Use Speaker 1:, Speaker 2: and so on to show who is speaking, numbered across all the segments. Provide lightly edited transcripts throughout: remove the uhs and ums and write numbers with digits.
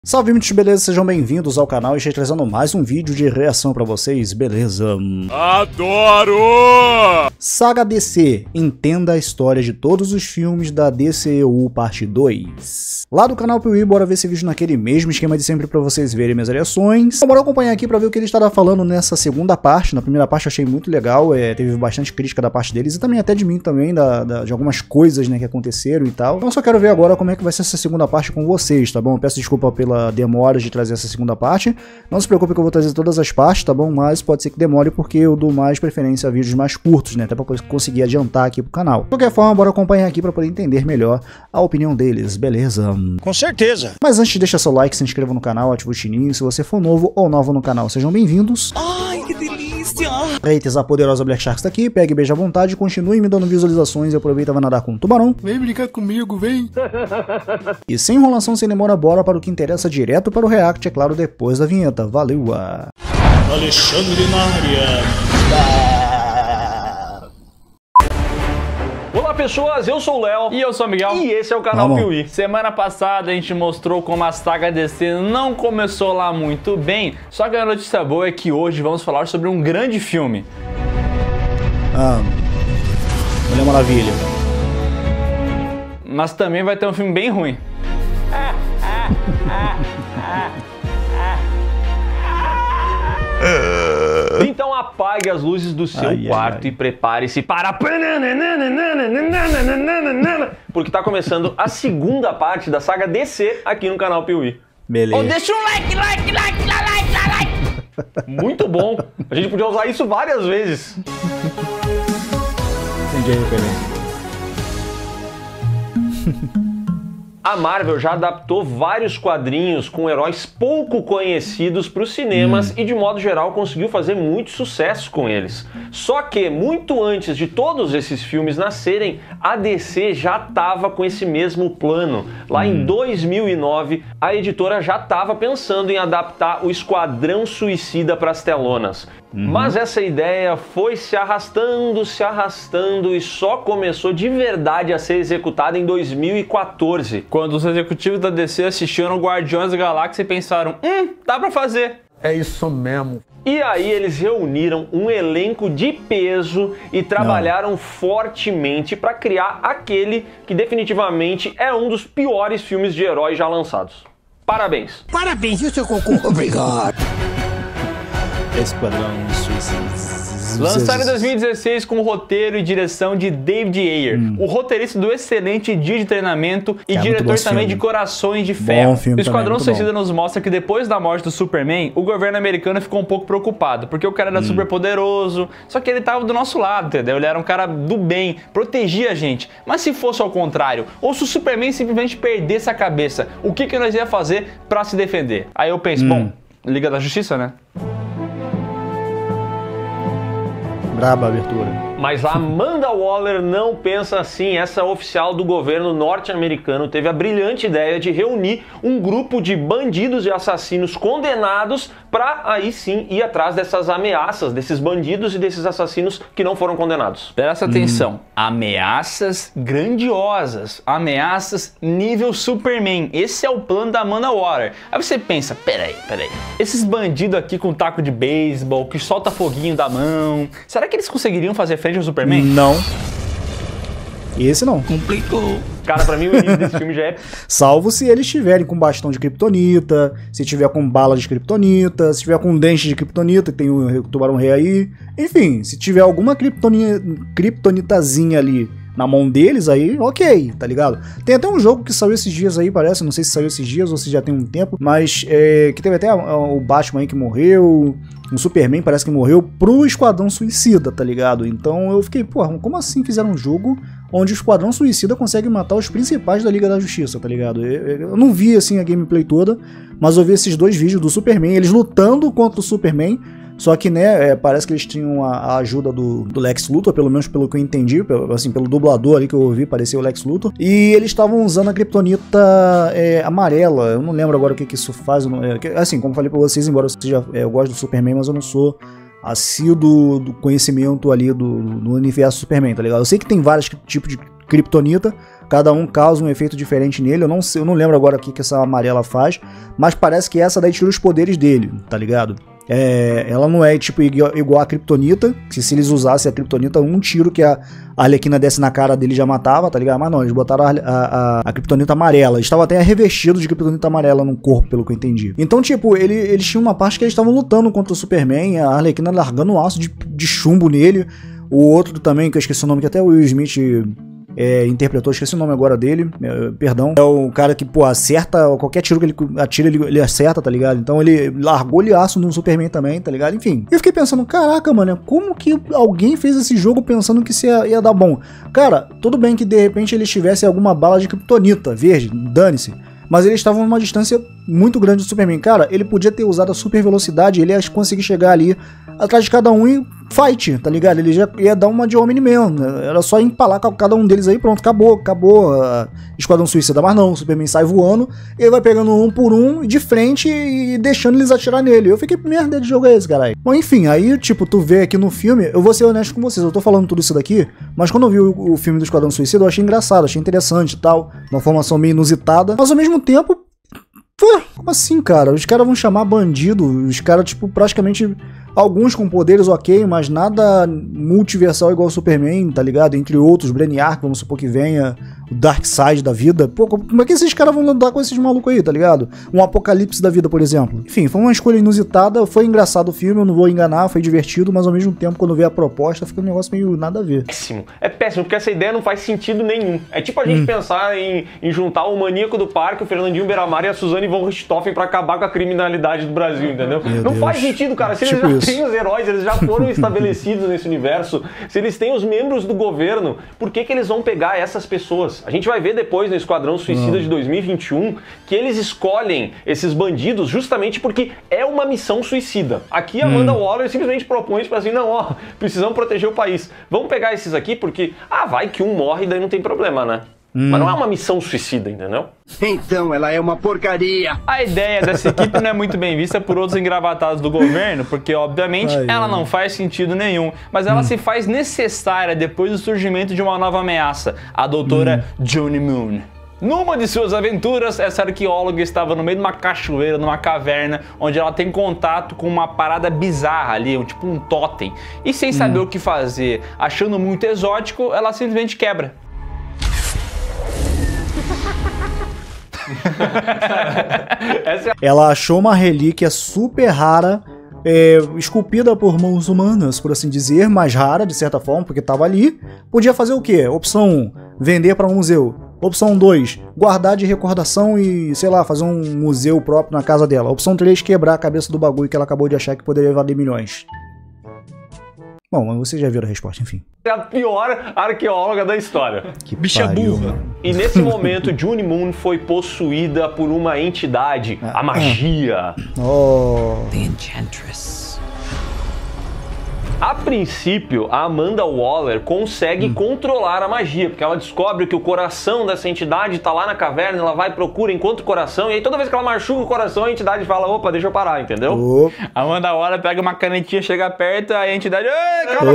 Speaker 1: Salve, muitos beleza, sejam bem-vindos ao canal e estou trazendo mais um vídeo de reação pra vocês, beleza?
Speaker 2: Adoro!
Speaker 1: Saga DC, entenda a história de todos os filmes da DCEU parte 2. Lá do canal Piuí, bora ver esse vídeo naquele mesmo esquema de sempre pra vocês verem minhas reações. Então, bora acompanhar aqui pra ver o que ele estava falando nessa segunda parte. Na primeira parte eu achei muito legal, teve bastante crítica da parte deles e também até de mim também, de algumas coisas, né, que aconteceram e tal. Então eu só quero ver agora como é que vai ser essa segunda parte com vocês, tá bom? Eu peço desculpa pela demora de trazer essa segunda parte. Não se preocupe que eu vou trazer todas as partes, tá bom? Mas pode ser que demore porque eu dou mais preferência a vídeos mais curtos, né? Até pra conseguir adiantar aqui pro canal. De qualquer forma, bora acompanhar aqui pra poder entender melhor a opinião deles, beleza?
Speaker 2: Com certeza.
Speaker 1: Mas antes, deixa seu like, se inscreva no canal, ativa o sininho. Se você for novo ou nova no canal, sejam bem-vindos.
Speaker 3: Ai, que delícia!
Speaker 1: Eita, a poderosa Black Sharks tá aqui, pegue e beija à vontade, continue me dando visualizações e aproveita e vai nadar com o tubarão.
Speaker 2: Vem brincar comigo, vem.
Speaker 1: E sem enrolação, sem demora, bora para o que interessa direto para o react, é claro, depois da vinheta. Valeu!
Speaker 2: Alexandre na área.
Speaker 4: Olá pessoas, eu sou o Léo
Speaker 5: e eu sou o Miguel
Speaker 4: e esse é o canal Piuí.
Speaker 5: Semana passada a gente mostrou como a saga DC não começou lá muito bem, só que a notícia boa é que hoje vamos falar sobre um grande filme.
Speaker 1: Mulher Maravilha.
Speaker 5: Mas também vai ter um filme bem ruim.
Speaker 4: Então apague as luzes do seu quarto e prepare-se para... Porque tá começando a segunda parte da saga DC aqui no canal Piuí.
Speaker 1: Beleza.
Speaker 5: Oh, deixa um like.
Speaker 4: Muito bom. A gente podia usar isso várias vezes.
Speaker 1: Entendi a referência.
Speaker 4: A Marvel já adaptou vários quadrinhos com heróis pouco conhecidos para os cinemas e, de modo geral, conseguiu fazer muito sucesso com eles. Só que, muito antes de todos esses filmes nascerem, a DC já estava com esse mesmo plano. Lá em 2009, a editora já estava pensando em adaptar o Esquadrão Suicida para as telonas. Mas essa ideia foi se arrastando e só começou de verdade a ser executada em 2014.
Speaker 5: Quando os executivos da DC assistiram Guardiões da Galáxia e pensaram, dá pra fazer.
Speaker 2: É isso mesmo.
Speaker 4: E aí eles reuniram um elenco de peso e trabalharam fortemente para criar aquele que definitivamente é um dos piores filmes de herói já lançados. Parabéns!
Speaker 3: Parabéns, seu cocô. Obrigado.
Speaker 1: Esquadrão Suicida.
Speaker 5: Lançado em 2016 com roteiro e direção de David Ayer, o roteirista do excelente Dia de Treinamento e diretor também de Corações de Ferro. O Esquadrão Suicida nos mostra que depois da morte do Superman, o governo americano ficou um pouco preocupado, porque o cara era super poderoso, só que ele tava do nosso lado, entendeu? Ele era um cara do bem, protegia a gente. Mas se fosse ao contrário, ou se o Superman simplesmente perdesse a cabeça, o que nós ia fazer pra se defender? Aí eu penso, bom, Liga da Justiça, né?
Speaker 1: Braba a abertura.
Speaker 4: Mas a Amanda Waller não pensa assim. Essa oficial do governo norte-americano teve a brilhante ideia de reunir um grupo de bandidos e assassinos condenados para aí sim ir atrás dessas ameaças, desses bandidos e desses assassinos que não foram condenados.
Speaker 5: Presta atenção, ameaças grandiosas, ameaças nível Superman. Esse é o plano da Amanda Waller. Aí você pensa, peraí, esses bandidos aqui com taco de beisebol, que solta foguinho da mão, será que eles conseguiriam fazer frente ao Superman?
Speaker 1: Não. Esse não.
Speaker 3: Complicou.
Speaker 4: Cara, pra mim o início desse filme já é...
Speaker 1: Salvo se eles estiverem com bastão de kryptonita, se tiver com bala de kryptonita, se tiver com dente de kryptonita, que tem o Tubarão Rei aí. Enfim, se tiver alguma kryptonitazinha ali na mão deles, aí, ok, tá ligado? Tem até um jogo que saiu esses dias aí, parece, não sei se saiu esses dias ou se já tem um tempo, mas que teve até o Batman aí que morreu, o Superman parece que morreu pro Esquadrão Suicida, tá ligado? Então eu fiquei, porra, como assim fizeram um jogo onde o Esquadrão Suicida consegue matar os principais da Liga da Justiça, tá ligado? Eu não vi, assim, a gameplay toda, mas eu vi esses dois vídeos do Superman, eles lutando contra o Superman. Só que, né, parece que eles tinham a ajuda do Lex Luthor, pelo menos pelo que eu entendi, assim, pelo dublador ali que eu ouvi, parecia o Lex Luthor. E eles estavam usando a kryptonita amarela, eu não lembro agora o que isso faz. Assim, como falei pra vocês, embora eu goste do Superman, mas eu não sou assíduo do conhecimento ali do universo Superman, tá ligado? Eu sei que tem vários tipos de kryptonita, cada um causa um efeito diferente nele. Eu não lembro agora o que essa amarela faz, mas parece que essa daí tira os poderes dele, tá ligado? Ela não é tipo igual a Kryptonita, que se eles usassem a Kryptonita, um tiro que a Arlequina desse na cara dele já matava, tá ligado? Mas não, eles botaram a Kryptonita amarela. Eles estavam até revestidos de Kryptonita amarela no corpo, pelo que eu entendi. Então, tipo, eles tinham uma parte que eles estavam lutando contra o Superman, a Arlequina largando um aço de chumbo nele. O outro também, que eu esqueci o nome, que até o Will Smith interpretou, esqueci o nome agora dele, perdão. É o cara que, pô, acerta, qualquer tiro que ele atira, ele acerta, tá ligado? Então ele largou-lhe aço no Superman também, tá ligado? Enfim, eu fiquei pensando, caraca, mano, como que alguém fez esse jogo pensando que isso ia dar bom? Cara, tudo bem que de repente eles tivessem alguma bala de Kryptonita verde, dane-se. Mas eles estavam numa distância muito grande do Superman. Cara, ele podia ter usado a super velocidade, ele ia conseguir chegar ali atrás de cada um e fight, tá ligado? Ele já ia dar uma de Omni-Man, né? Era só empalar cada um deles aí, pronto, acabou Esquadrão Suicida. Mas não, o Superman sai voando, ele vai pegando um por um de frente e deixando eles atirar nele. Eu fiquei, merda de jogo é esse, caralho? Bom, enfim, aí, tipo, tu vê aqui no filme, eu vou ser honesto com vocês, eu tô falando tudo isso daqui, mas quando eu vi o filme do Esquadrão Suicida, eu achei engraçado, achei interessante e tal, uma formação meio inusitada, mas ao mesmo tempo, como assim, cara? Os caras vão chamar bandido, os caras, tipo, praticamente... Alguns com poderes ok, mas nada multiversal igual o Superman, tá ligado? Entre outros, Brainiac, vamos supor que venha, o Darkseid da vida. Pô, como é que esses caras vão lidar com esses malucos aí, tá ligado? Um Apocalipse da vida, por exemplo. Enfim, foi uma escolha inusitada, foi engraçado o filme, eu não vou enganar, foi divertido, mas ao mesmo tempo, quando vê a proposta, fica um negócio meio nada a ver.
Speaker 4: É péssimo, porque essa ideia não faz sentido nenhum. É tipo a gente pensar em juntar o Maníaco do Parque, o Fernandinho Beiramar e a Suzane von Richthofen pra acabar com a criminalidade do Brasil, entendeu? Não faz sentido, cara. Se eles já têm os heróis, eles já foram estabelecidos nesse universo, se eles têm os membros do governo, por que eles vão pegar essas pessoas? A gente vai ver depois no Esquadrão Suicida de 2021 que eles escolhem esses bandidos justamente porque é uma missão suicida. Aqui a Amanda Waller simplesmente propõe, tipo assim, não, ó, precisamos proteger o país. Vamos pegar esses aqui porque, vai que um morre e daí não tem problema, né? Mas não é uma missão suicida, entendeu?
Speaker 3: Então ela é uma porcaria.
Speaker 5: A ideia dessa equipe não é muito bem vista por outros engravatados do governo, porque obviamente ela não faz sentido nenhum, mas ela se faz necessária depois do surgimento de uma nova ameaça, a doutora Juni Moon. Numa de suas aventuras, essa arqueóloga estava no meio de uma cachoeira, numa caverna, onde ela tem contato com uma parada bizarra ali, tipo um totem. E sem saber o que fazer, achando muito exótico, ela simplesmente quebra.
Speaker 1: Ela achou uma relíquia super rara, esculpida por mãos humanas, por assim dizer, mais rara de certa forma, porque estava ali. Podia fazer o quê? Opção 1, vender para um museu. Opção 2, guardar de recordação e, sei lá, fazer um museu próprio na casa dela. Opção 3, quebrar a cabeça do bagulho que ela acabou de achar que poderia valer milhões. Bom, mas vocês já viram a resposta, enfim.
Speaker 4: É a pior arqueóloga da história.
Speaker 1: Que bicha burra.
Speaker 4: E nesse momento, Juni Moon foi possuída por uma entidade, a magia.
Speaker 3: The Enchantress.
Speaker 4: A princípio, a Amanda Waller consegue controlar a magia, porque ela descobre que o coração dessa entidade tá lá na caverna, ela vai, procura, encontra o coração, e aí toda vez que ela machuca o coração, a entidade fala, opa, deixa eu parar, entendeu?
Speaker 5: A Amanda Waller pega uma canetinha, chega perto, aí a entidade...
Speaker 1: Calma.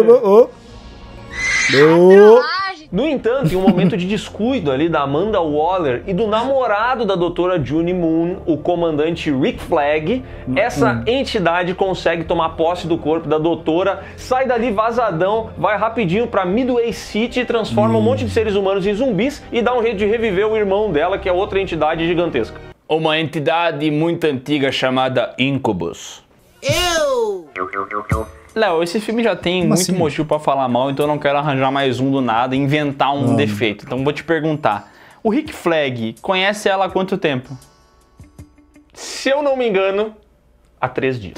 Speaker 4: No entanto, em um momento de descuido ali da Amanda Waller e do namorado da doutora Juni Moon, o comandante Rick Flag, essa entidade consegue tomar posse do corpo da doutora, sai dali vazadão, vai rapidinho pra Midway City, transforma um monte de seres humanos em zumbis e dá um jeito de reviver o irmão dela, que é outra entidade gigantesca.
Speaker 5: Uma entidade muito antiga chamada Incubus. Léo, esse filme já tem muito motivo pra falar mal, então eu não quero arranjar mais um do nada e inventar um defeito. Então vou te perguntar, o Rick Flag conhece ela há quanto tempo?
Speaker 4: Se eu não me engano, há 3 dias.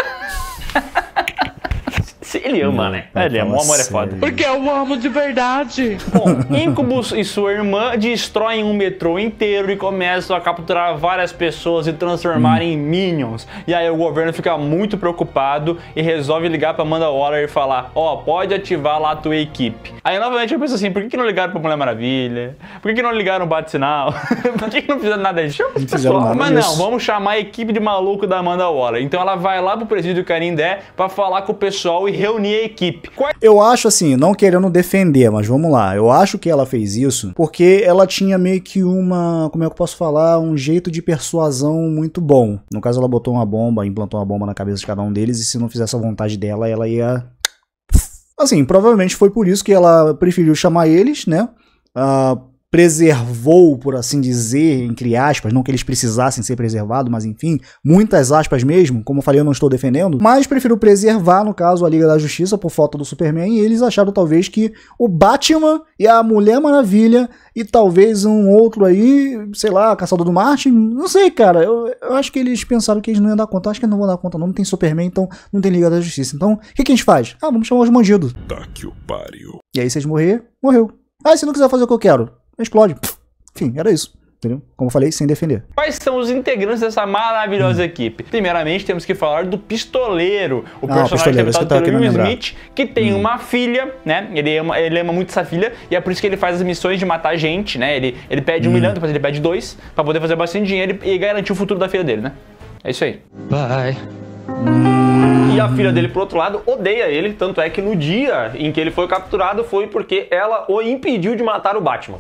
Speaker 4: Ele ama, né?
Speaker 5: Ele ama, o amor é foda.
Speaker 3: Porque eu amo de verdade.
Speaker 5: Bom, Incubus e sua irmã destroem um metrô inteiro e começam a capturar várias pessoas e transformar em Minions. E aí o governo fica muito preocupado e resolve ligar pra Amanda Waller e falar, pode ativar lá a tua equipe. Aí novamente eu penso assim, por que não ligaram pra Mulher Maravilha? Por que não ligaram o Bate-Sinal? Por que não fizeram nada disso? Chama esse pessoal. Mas não, vamos chamar a equipe de maluco da Amanda Waller. Então ela vai lá pro presídio Canindé pra falar com o pessoal e reunir a equipe.
Speaker 1: Eu acho assim, não querendo defender, mas vamos lá. Eu acho que ela fez isso porque ela tinha meio que uma, como é que eu posso falar, um jeito de persuasão muito bom. No caso, ela botou uma bomba, implantou uma bomba na cabeça de cada um deles, e se não fizesse a vontade dela, ela ia... Assim, provavelmente foi por isso que ela preferiu chamar eles, né? Preservou, por assim dizer, entre aspas, não que eles precisassem ser preservados, mas enfim, muitas aspas mesmo, como eu falei, eu não estou defendendo, mas preferiu preservar, no caso, a Liga da Justiça por falta do Superman, e eles acharam talvez que o Batman e a Mulher Maravilha e talvez um outro aí, sei lá, Caçador do Marte, não sei, cara, eu acho que eles pensaram que eles não iam dar conta, acho que eles não vão dar conta, não tem Superman, então não tem Liga da Justiça, então o que a gente faz? Vamos chamar os bandidos.
Speaker 2: Tá que o pariu.
Speaker 1: E aí, se eles morrer, morreu. Se não quiser fazer o que eu quero, explode. Enfim, era isso. Entendeu? Como eu falei, sem defender.
Speaker 5: Quais são os integrantes dessa maravilhosa equipe? Primeiramente, temos que falar do Pistoleiro. O personagem interpretado pelo Will Smith, que tem uma filha, né? Ele ama muito essa filha, e é por isso que ele faz as missões de matar gente, né? Ele pede 1 milhão, depois ele pede 2, pra poder fazer bastante dinheiro e garantir o futuro da filha dele, né? É isso aí.
Speaker 3: Bye.
Speaker 4: E a filha dele, por outro lado, odeia ele, tanto é que no dia em que ele foi capturado foi porque ela o impediu de matar o Batman.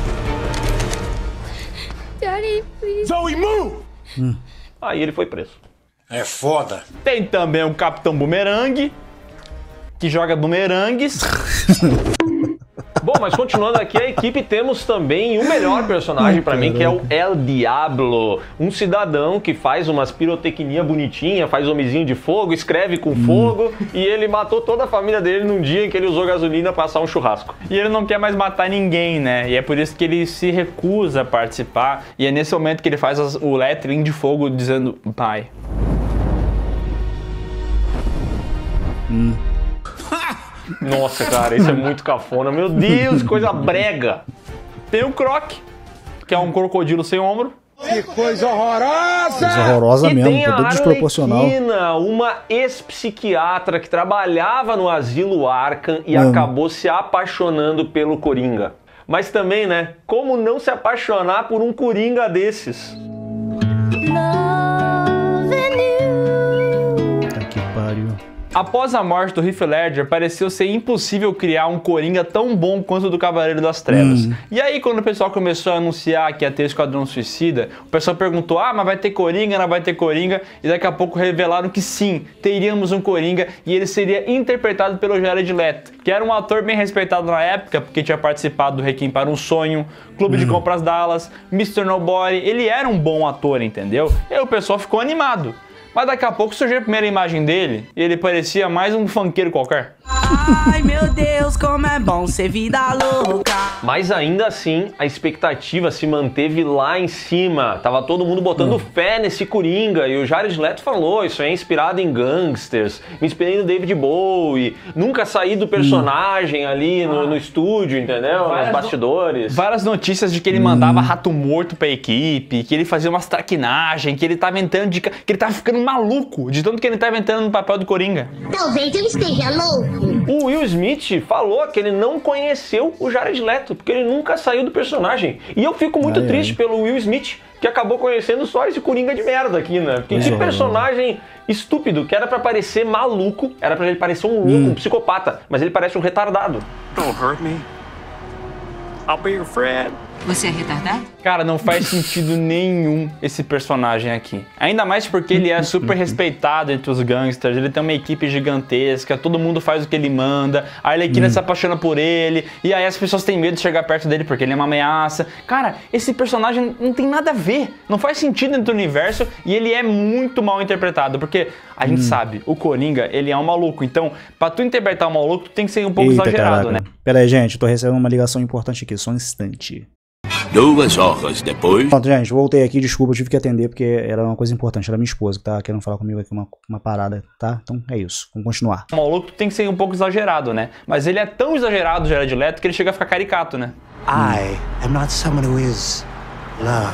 Speaker 6: Daddy, please.
Speaker 2: Zoe, move!
Speaker 4: Aí ele foi preso.
Speaker 2: É foda.
Speaker 5: Tem também o Capitão Boomerang, que joga bumerangues.
Speaker 4: Bom, mas continuando aqui, a equipe, temos também o melhor personagem pra mim, que é o El Diablo. Um cidadão que faz umas pirotecnia bonitinha, faz homenzinho de fogo, escreve com fogo, e ele matou toda a família dele num dia em que ele usou gasolina pra assar um churrasco.
Speaker 5: E ele não quer mais matar ninguém, né? E é por isso que ele se recusa a participar. E é nesse momento que ele faz o lettering de fogo dizendo pai.
Speaker 4: Nossa, cara, isso é muito cafona. Meu Deus, coisa brega.
Speaker 5: Tem o Croc, que é um crocodilo sem ombro.
Speaker 2: Que coisa horrorosa!
Speaker 1: Coisa horrorosa mesmo, todo desproporcional.
Speaker 4: Arlequina, uma ex-psiquiatra que trabalhava no asilo Arkham e acabou se apaixonando pelo Coringa. Mas também, né, como não se apaixonar por um Coringa desses?
Speaker 1: Tá que pariu.
Speaker 5: Após a morte do Heath Ledger, pareceu ser impossível criar um Coringa tão bom quanto o do Cavaleiro das Trevas. E aí, quando o pessoal começou a anunciar que ia ter o Esquadrão Suicida, o pessoal perguntou, mas vai ter Coringa, não vai ter Coringa? E daqui a pouco revelaram que sim, teríamos um Coringa, e ele seria interpretado pelo Jared Leto, que era um ator bem respeitado na época, porque tinha participado do Requiem para um Sonho, Clube de Compras Dallas, Mr. Nobody. Ele era um bom ator, entendeu? E aí o pessoal ficou animado. Mas daqui a pouco surgiu a primeira imagem dele e ele parecia mais um funkeiro qualquer.
Speaker 7: Ai, meu Deus, como é bom ser vida louca.
Speaker 4: Mas ainda assim, a expectativa se manteve lá em cima. Tava todo mundo botando fé nesse Coringa. E o Jared Leto falou, isso é inspirado em gangsters. Me inspirei no David Bowie. Nunca saí do personagem ali no estúdio, entendeu? Nos bastidores.
Speaker 5: Várias notícias de que ele mandava rato morto pra equipe, que ele fazia umas traquinagens, que ele tava entrando que ele tava ficando maluco de tanto que ele tava entrando no papel do Coringa.
Speaker 6: Talvez ele esteja louco.
Speaker 4: O Will Smith falou que ele não conheceu o Jared Leto, porque ele nunca saiu do personagem. E eu fico muito triste pelo Will Smith, que acabou conhecendo só esse Coringa de merda aqui, né? Porque que personagem estúpido, que era pra parecer maluco, era pra ele parecer um louco, um psicopata, mas ele parece um retardado.
Speaker 2: Don't hurt me. I'll be your friend.
Speaker 7: Você é retardado?
Speaker 5: Cara, não faz sentido nenhum esse personagem aqui. Ainda mais porque ele é super respeitado entre os gangsters, ele tem uma equipe gigantesca, todo mundo faz o que ele manda, a Arlequina se apaixona por ele, e aí as pessoas têm medo de chegar perto dele porque ele é uma ameaça. Cara, esse personagem não tem nada a ver, não faz sentido dentro do universo, e ele é muito mal interpretado, porque a gente sabe, o Coringa, ele é um maluco, então pra tu interpretar um maluco, tu tem que ser um pouco exagerado, né?
Speaker 1: Pera aí, gente, tô recebendo uma ligação importante aqui, só um instante.
Speaker 2: 2 horas depois...
Speaker 1: Pronto, gente, voltei aqui, desculpa, eu tive que atender porque era uma coisa importante, era minha esposa que tá querendo falar comigo aqui, uma parada, tá? Então é isso, vamos continuar.
Speaker 5: O maluco tem que ser um pouco exagerado, né? Mas ele é tão exagerado, o Jared Leto, que ele chega a ficar caricato, né?
Speaker 8: I am not someone who is loved.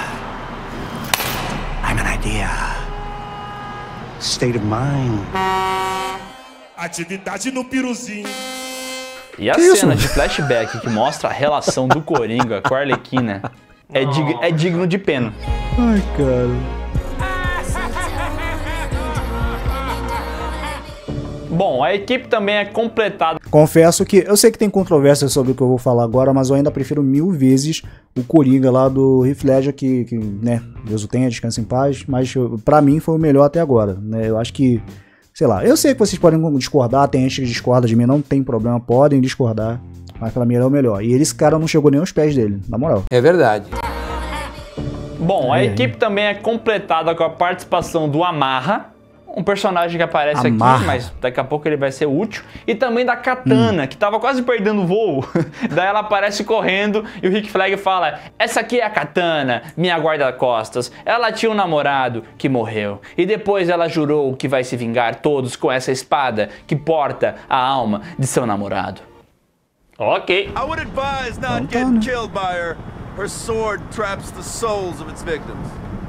Speaker 8: I'm an idea. State of mind.
Speaker 2: Atividade no piruzinho.
Speaker 5: E a cena de flashback que mostra a relação do Coringa com a Arlequina é digno de pena.
Speaker 1: Ai, cara.
Speaker 5: Bom, a equipe também é completada.
Speaker 1: Confesso que eu sei que tem controvérsia sobre o que eu vou falar agora, mas eu ainda prefiro 1000 vezes o Coringa lá do Heath Ledger, que né, Deus o tenha, descansa em paz, mas pra mim foi o melhor até agora, né? Eu acho que, sei lá, eu sei que vocês podem discordar, tem gente que discorda de mim, não tem problema, podem discordar, mas pra mim ele é o melhor. E esse cara não chegou nem aos pés dele, na moral.
Speaker 9: É verdade.
Speaker 5: Bom, a equipe também é completada com a participação do Amarra, um personagem que aparece aqui, mas daqui a pouco ele vai ser útil. E também da Katana, que tava quase perdendo o voo. Daí ela aparece correndo e o Rick Flag fala: essa aqui é a Katana, minha guarda-costas. Ela tinha um namorado que morreu. E depois ela jurou que vai se vingar todos com essa espada que porta a alma de seu namorado.
Speaker 4: Ok.
Speaker 10: I would advise not getting killed by her. Her sword traps the souls of its victims.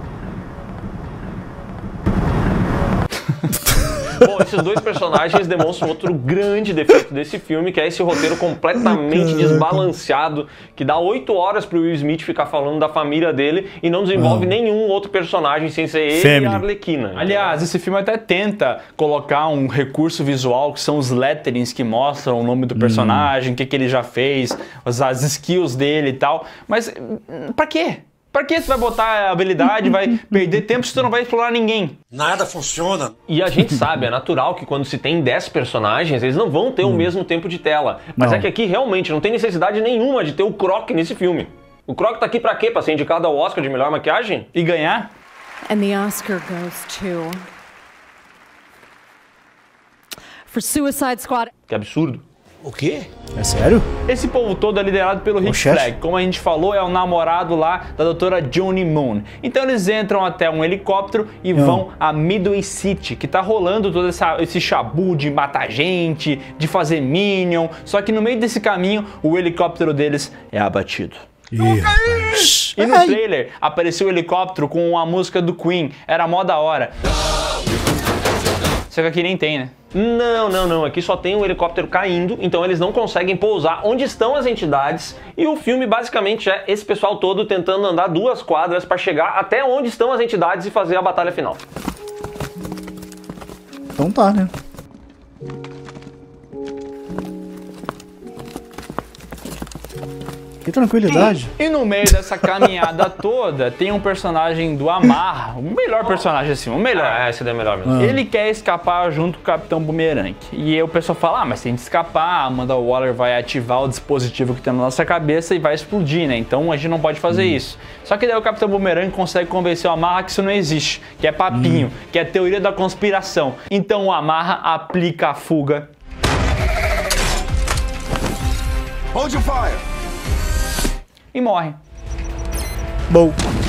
Speaker 4: Bom, esses dois personagens demonstram outro grande defeito desse filme, que é esse roteiro completamente desbalanceado, que dá 8 horas pro Will Smith ficar falando da família dele e não desenvolve nenhum outro personagem sem ser ele e a Arlequina.
Speaker 5: Aliás, esse filme até tenta colocar um recurso visual, que são os letterings que mostram o nome do personagem, o que ele já fez, as skills dele e tal, mas pra quê? Pra que você vai botar a habilidade, vai perder tempo se tu não vai explorar ninguém?
Speaker 8: Nada funciona.
Speaker 4: E a gente sabe, é natural que quando se tem 10 personagens, eles não vão ter o mesmo tempo de tela. Mas é que aqui realmente não tem necessidade nenhuma de ter o Croc nesse filme. O Croc tá aqui pra quê? Pra ser indicado ao Oscar de melhor maquiagem?
Speaker 5: E ganhar?
Speaker 11: And the Oscar goes to... for Suicide Squad.
Speaker 4: Que absurdo.
Speaker 9: O quê?
Speaker 1: É sério?
Speaker 5: Esse povo todo é liderado pelo Rick Flag. Como a gente falou, é o namorado lá da doutora Johnny Moon. Então eles entram até um helicóptero e vão a Midway City, que tá rolando todo esse chabu de matar gente, de fazer Minion. Só que no meio desse caminho, o helicóptero deles é abatido. E no trailer, apareceu o helicóptero com a música do Queen. Era mó da hora. Só que aqui nem tem, né?
Speaker 4: Não. Aqui só tem um helicóptero caindo, então eles não conseguem pousar onde estão as entidades. E o filme basicamente é esse pessoal todo tentando andar 2 quadras para chegar até onde estão as entidades e fazer a batalha final.
Speaker 1: Então tá, né? Que tranquilidade.
Speaker 5: E no meio dessa caminhada toda, tem um personagem do Amarra, o melhor personagem assim, o melhor.
Speaker 4: Esse daí é melhor mesmo.
Speaker 5: Ele quer escapar junto com o Capitão Boomerang. E aí o pessoal fala, mas se a gente escapar, a Amanda Waller vai ativar o dispositivo que tem na nossa cabeça e vai explodir, né? Então a gente não pode fazer isso. Só que daí o Capitão Boomerang consegue convencer o Amarra que isso não existe, que é papinho, que é teoria da conspiração. Então o Amarra aplica a fuga.
Speaker 10: Hold your fire!
Speaker 5: E morre.
Speaker 1: Bom.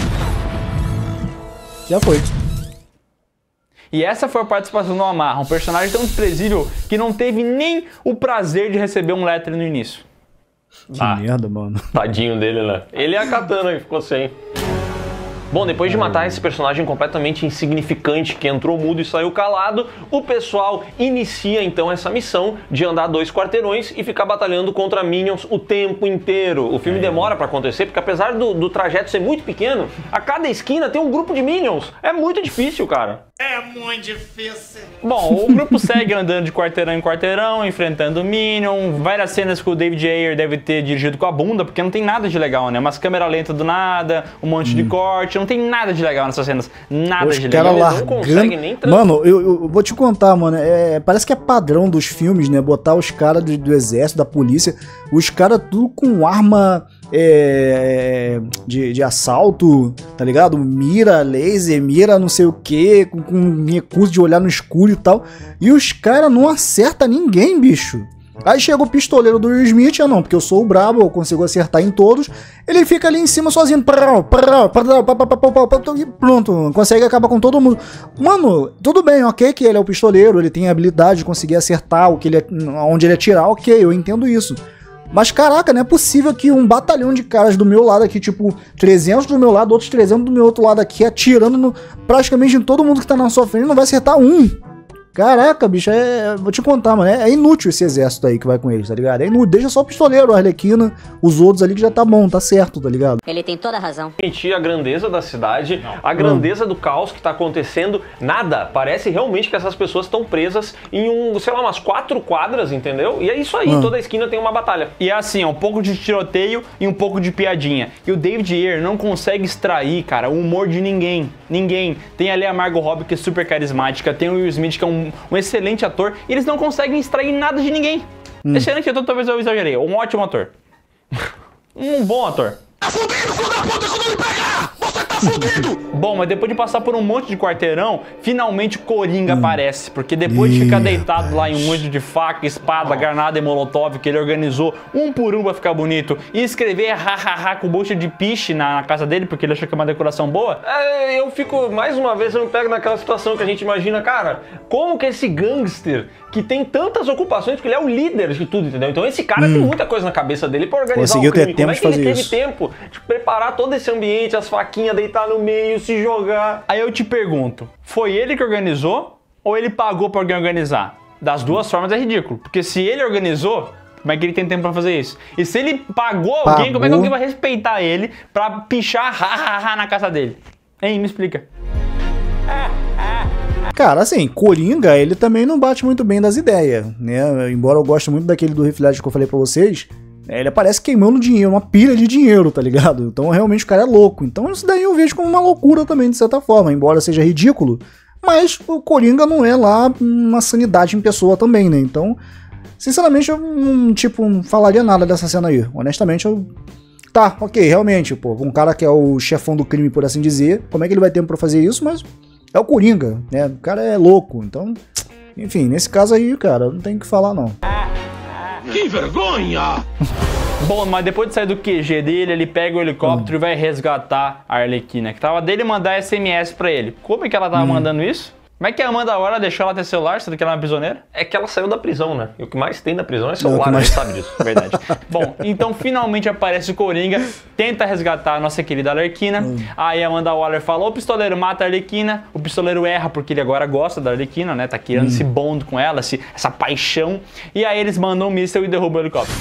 Speaker 1: Já foi.
Speaker 5: E essa foi a participação do Amarra, um personagem tão desprezível que não teve nem o prazer de receber um lettering no início.
Speaker 1: Que merda, mano.
Speaker 4: Tadinho dele, né? Ele é a Katana que ficou sem. Bom, depois de matar esse personagem completamente insignificante que entrou mudo e saiu calado, o pessoal inicia então essa missão de andar 2 quarteirões e ficar batalhando contra Minions o tempo inteiro. O filme demora pra acontecer porque apesar do trajeto ser muito pequeno, a cada esquina tem um grupo de Minions. É muito difícil, cara.
Speaker 3: É muito difícil.
Speaker 5: Bom, o grupo segue andando de quarteirão em quarteirão, enfrentando o Minion. Várias cenas que o David Ayer deve ter dirigido com a bunda, porque não tem nada de legal, né? Umas câmeras lentas do nada, um monte de corte, não tem nada de legal nessas cenas. Nada de legal.
Speaker 1: Eles não conseguem nem Mano, eu vou te contar, mano. Parece que é padrão dos filmes, né? Botar os caras do exército, da polícia, os caras tudo com arma de assalto, tá ligado? Mira laser, mira não sei o que, com recurso de olhar no escuro e tal. E os caras não acertam ninguém, bicho. Aí chega o pistoleiro do Will Smith, não, porque eu sou o brabo, eu consigo acertar em todos. Ele fica ali em cima sozinho, e pronto, consegue acabar com todo mundo. Mano, tudo bem, ok, que ele é o pistoleiro, ele tem a habilidade de conseguir acertar onde ele atirar, ok, eu entendo isso. Mas caraca, não é possível que um batalhão de caras do meu lado aqui, tipo, 300 do meu lado, outros 300 do meu outro lado aqui, atirando praticamente em todo mundo que tá na sua frente, não vai acertar um. Caraca, bicho, vou te contar, mano, é inútil esse exército aí que vai com eles, tá ligado? É inútil, deixa só o pistoleiro, a Arlequina, os outros ali que já tá bom, tá certo, tá ligado?
Speaker 6: Ele tem toda a razão.
Speaker 4: Mentir a grandeza da cidade, a grandeza do caos que tá acontecendo, nada, parece realmente que essas pessoas estão presas em sei lá, umas 4 quadras, entendeu? E é isso aí, toda esquina tem uma batalha.
Speaker 5: E é assim, um pouco de tiroteio e um pouco de piadinha. E o David Ayer não consegue extrair, cara, o humor de ninguém. Ninguém. Tem ali a Margot Robbie, que é super carismática, tem o Will Smith, que é um excelente ator, e eles não conseguem extrair nada de ninguém. Excelente ator, talvez eu exagerei. Um ótimo ator. Um bom ator. Tá fudido, filho da puta, quando ele pegar! Você tá fudido! Bom, mas depois de passar por um monte de quarteirão, finalmente o Coringa aparece. Porque depois de ficar deitado lá em um monte de faca, espada, granada e molotov que ele organizou um por um pra ficar bonito, e escrever hahaha com bucha de piche na casa dele, porque ele achou que é uma decoração boa.
Speaker 4: Eu fico, mais uma vez, eu me pego naquela situação que a gente imagina, cara, como que esse gangster, que tem tantas ocupações, porque ele é o líder de tudo, entendeu? Então esse cara tem muita coisa na cabeça dele pra organizar o crime. Como é que ele teve tempo de preparar todo esse ambiente, as faquinhas, deitar no meio, se jogar?
Speaker 5: Aí eu te pergunto, foi ele que organizou ou ele pagou pra alguém organizar? Das duas formas é ridículo, porque se ele organizou, como é que ele tem tempo pra fazer isso? E se ele pagou alguém, como é que alguém vai respeitar ele pra pichar hahaha na casa dele? Hein, me explica.
Speaker 1: Cara, assim, Coringa, ele também não bate muito bem das ideias, né? Embora eu goste muito daquele do Heath Ledger que eu falei pra vocês, ele aparece queimando dinheiro, uma pilha de dinheiro, tá ligado? Então realmente o cara é louco. Então isso daí eu vejo como uma loucura também, de certa forma, embora seja ridículo, mas o Coringa não é lá uma sanidade em pessoa também, né? Então, sinceramente, eu não falaria nada dessa cena aí. Honestamente, eu... Tá, ok, realmente, pô, um cara que é o chefão do crime, por assim dizer, como é que ele vai ter pra fazer isso, mas... É o Coringa, né? O cara é louco, então... Enfim, nesse caso aí, cara, não tem o que falar, não.
Speaker 9: Que vergonha!
Speaker 5: Bom, mas depois de sair do QG dele, ele pega o helicóptero e vai resgatar a Arlequina, que tava dele mandar SMS pra ele. Como é que ela tava mandando isso? Como é que a Amanda agora deixou ela ter celular, sendo que ela é uma prisioneira?
Speaker 4: É que ela saiu da prisão, né? E o que mais tem na prisão é celular, a gente sabe disso.
Speaker 5: Verdade. Bom, então finalmente aparece o Coringa, tenta resgatar a nossa querida Arlequina. Aí a Amanda Waller fala, o pistoleiro mata a Arlequina. O pistoleiro erra porque ele agora gosta da Arlequina, né? Tá querendo esse bond com ela, essa paixão. E aí eles mandam um míssil e derrubam o helicóptero.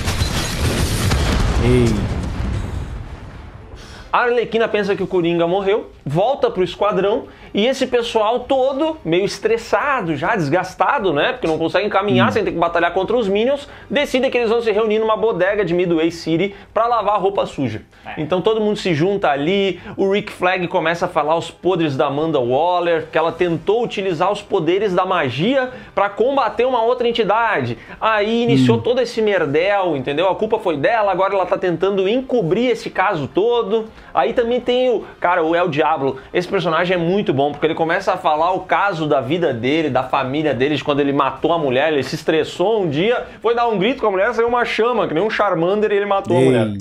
Speaker 4: A Arlequina pensa que o Coringa morreu, volta pro esquadrão e esse pessoal todo, meio estressado, já desgastado, né? Porque não conseguem caminhar sem ter que batalhar contra os Minions, decidem que eles vão se reunir numa bodega de Midway City pra lavar a roupa suja. Então todo mundo se junta ali, o Rick Flag começa a falar os podres da Amanda Waller, que ela tentou utilizar os poderes da magia pra combater uma outra entidade. Aí iniciou todo esse merdel, entendeu? A culpa foi dela, agora ela tá tentando encobrir esse caso todo. Aí também tem o El Diablo. Esse personagem é muito bom, porque ele começa a falar o caso da vida dele, da família dele, de quando ele matou a mulher, ele se estressou um dia, foi dar um grito com a mulher, saiu uma chama, que nem um Charmander, e ele matou a mulher.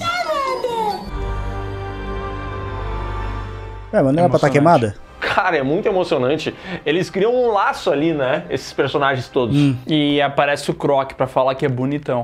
Speaker 1: Mas não era pra estar queimada?
Speaker 4: Cara, é muito emocionante. Eles criam um laço ali, né? Esses personagens todos.
Speaker 5: E aparece o Croc pra falar que é bonitão.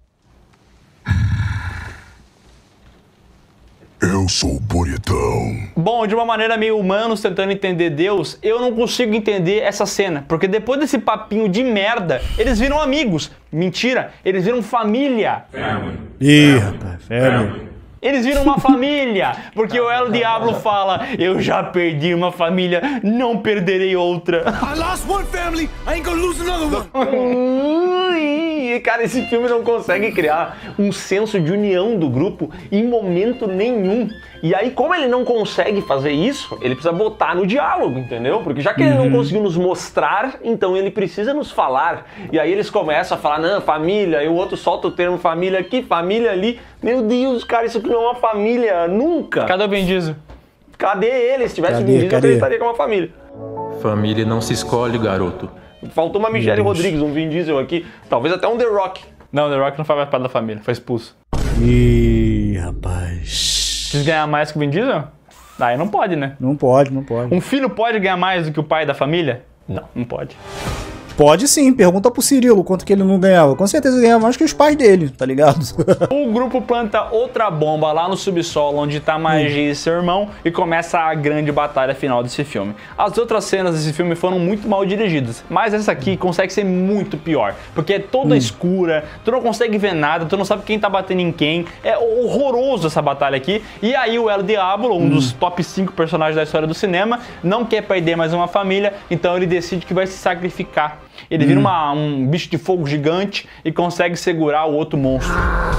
Speaker 9: Eu sou bonitão.
Speaker 5: Bom, de uma maneira meio humanos tentando entender Deus, eu não consigo entender essa cena. Porque depois desse papinho de merda, eles viram amigos. Mentira, eles viram família.
Speaker 1: Ih, rapaz, family.
Speaker 5: Eles viram uma família, porque o El Diablo fala, eu já perdi uma família, não perderei outra.
Speaker 9: I lost one family, I ain't gonna lose another one.
Speaker 4: Cara, esse filme não consegue criar um senso de união do grupo em momento nenhum. E aí, como ele não consegue fazer isso, ele precisa botar no diálogo, entendeu? Porque já que ele não conseguiu nos mostrar, então ele precisa nos falar. E aí eles começam a falar, não, família, e o outro solta o termo família aqui, família ali. Meu Deus, cara, isso aqui não é uma família, nunca.
Speaker 5: Cadê o Vin Diesel?
Speaker 4: Cadê ele? Se tivesse o Vin Diesel, ele estaria com uma família.
Speaker 12: Família não se escolhe, garoto.
Speaker 4: Faltou uma Michelle Rodrigues, um Vin Diesel aqui, talvez até um The Rock.
Speaker 5: Não, The Rock não faz mais parte da família, foi expulso.
Speaker 1: Ih, rapaz.
Speaker 5: Quis ganhar mais que o Vin Diesel? Aí não pode, né?
Speaker 1: Não pode, não pode.
Speaker 5: Um filho pode ganhar mais do que o pai da família? Não, não pode.
Speaker 1: Pode sim, pergunta pro Cirilo quanto que ele não ganhava. Com certeza ele ganhava mais que os pais dele, tá ligado?
Speaker 5: O grupo planta outra bomba lá no subsolo, onde tá Magia e seu irmão, e começa a grande batalha final desse filme. As outras cenas desse filme foram muito mal dirigidas, mas essa aqui consegue ser muito pior, porque é toda escura, tu não consegue ver nada, tu não sabe quem tá batendo em quem, é horroroso essa batalha aqui. E aí o El Diablo, um dos top 5 personagens da história do cinema, não quer perder mais uma família, então ele decide que vai se sacrificar. Ele vira um bicho de fogo gigante e consegue segurar o outro monstro.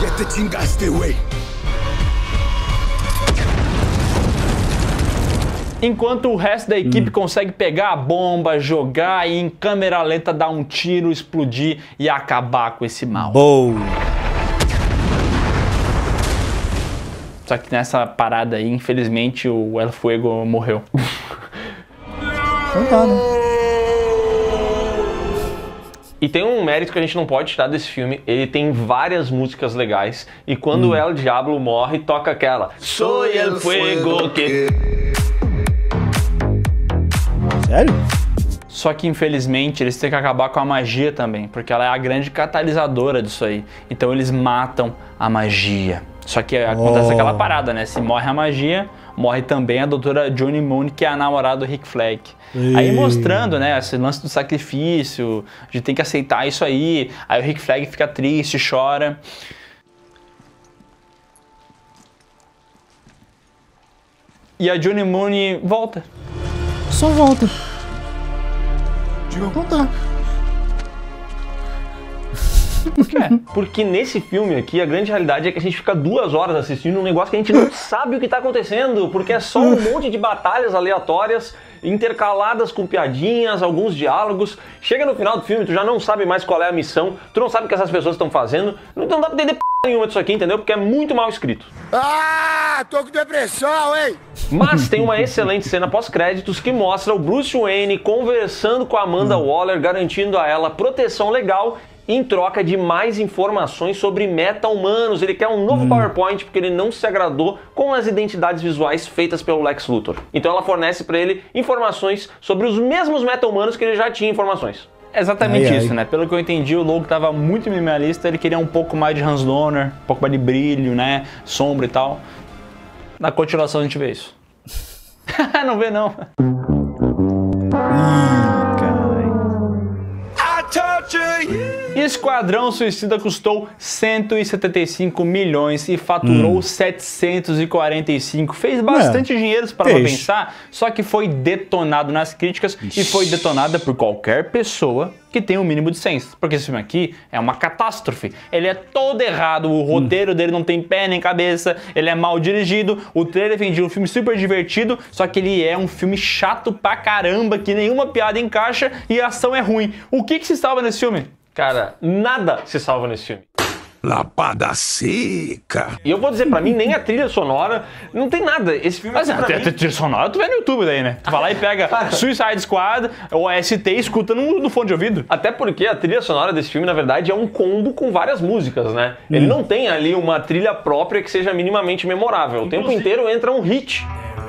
Speaker 5: Enquanto o resto da equipe consegue pegar a bomba, jogar e em câmera lenta dar um tiro, explodir e acabar com esse mal. Só que nessa parada aí, infelizmente, o El Fuego morreu.
Speaker 1: Então tá, né?
Speaker 4: E tem um mérito que a gente não pode tirar desse filme, ele tem várias músicas legais, e quando o El Diablo morre, toca aquela Soy el fuego que...
Speaker 1: Sério?
Speaker 5: Só que infelizmente eles têm que acabar com a magia também, porque ela é a grande catalisadora disso aí. Então eles matam a magia. Só que acontece aquela parada, né? Se morre a magia, morre também a doutora Johnny Moon, que é a namorada do Rick Flag. Aí mostrando, né, esse lance do sacrifício, de ter que aceitar isso aí. Aí o Rick Flag fica triste, chora. E a Johnny Moon volta.
Speaker 1: Só volta. Então tá.
Speaker 4: Por quê? Porque nesse filme aqui, a grande realidade é que a gente fica 2 horas assistindo um negócio que a gente não sabe o que tá acontecendo, porque é só um monte de batalhas aleatórias, intercaladas com piadinhas, alguns diálogos. Chega no final do filme, tu já não sabe mais qual é a missão, tu não sabe o que essas pessoas estão fazendo, não dá pra entender nenhuma disso aqui, entendeu? Porque é muito mal escrito.
Speaker 9: Ah, tô com depressão, hein?
Speaker 4: Mas tem uma excelente cena pós-créditos que mostra o Bruce Wayne conversando com a Amanda Waller, garantindo a ela proteção legal em troca de mais informações sobre meta-humanos. Ele quer um novo PowerPoint porque ele não se agradou com as identidades visuais feitas pelo Lex Luthor. Então ela fornece para ele informações sobre os mesmos meta-humanos que ele já tinha informações.
Speaker 5: Exatamente isso, né? Pelo que eu entendi, o logo tava muito minimalista, ele queria um pouco mais de Hans Donner, um pouco mais de brilho, né? Sombra e tal. Na continuação a gente vê isso. Não vê não. Esquadrão Suicida custou 175 milhões e faturou 745. Fez bastante dinheiro para pensar, só que foi detonado nas críticas e foi detonada por qualquer pessoa que tem um mínimo de senso. Porque esse filme aqui é uma catástrofe. Ele é todo errado, o roteiro dele não tem pé nem cabeça, ele é mal dirigido, o trailer vendia um filme super divertido, só que ele é um filme chato pra caramba, que nenhuma piada encaixa e a ação é ruim. O que se salva nesse filme?
Speaker 4: Cara, nada se salva nesse filme.
Speaker 9: Lapada seca.
Speaker 4: E eu vou dizer, pra mim, nem a trilha sonora, não tem nada. Esse filme...
Speaker 5: Mas a trilha sonora tu vê no YouTube daí, né? Tu vai lá e pega Suicide Squad ou ST e escuta no fone de ouvido.
Speaker 4: Até porque a trilha sonora desse filme, na verdade, é um combo com várias músicas, né? Ele não tem ali uma trilha própria que seja minimamente memorável. O tempo inteiro entra um hit.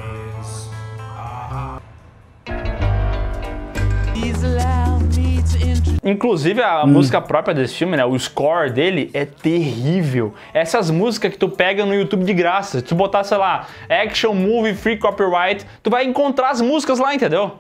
Speaker 5: Inclusive a música própria desse filme, né, o score dele é terrível. Essas músicas que tu pega no YouTube de graça, se tu botar, sei lá, Action Movie Free Copyright, tu vai encontrar as músicas lá, entendeu?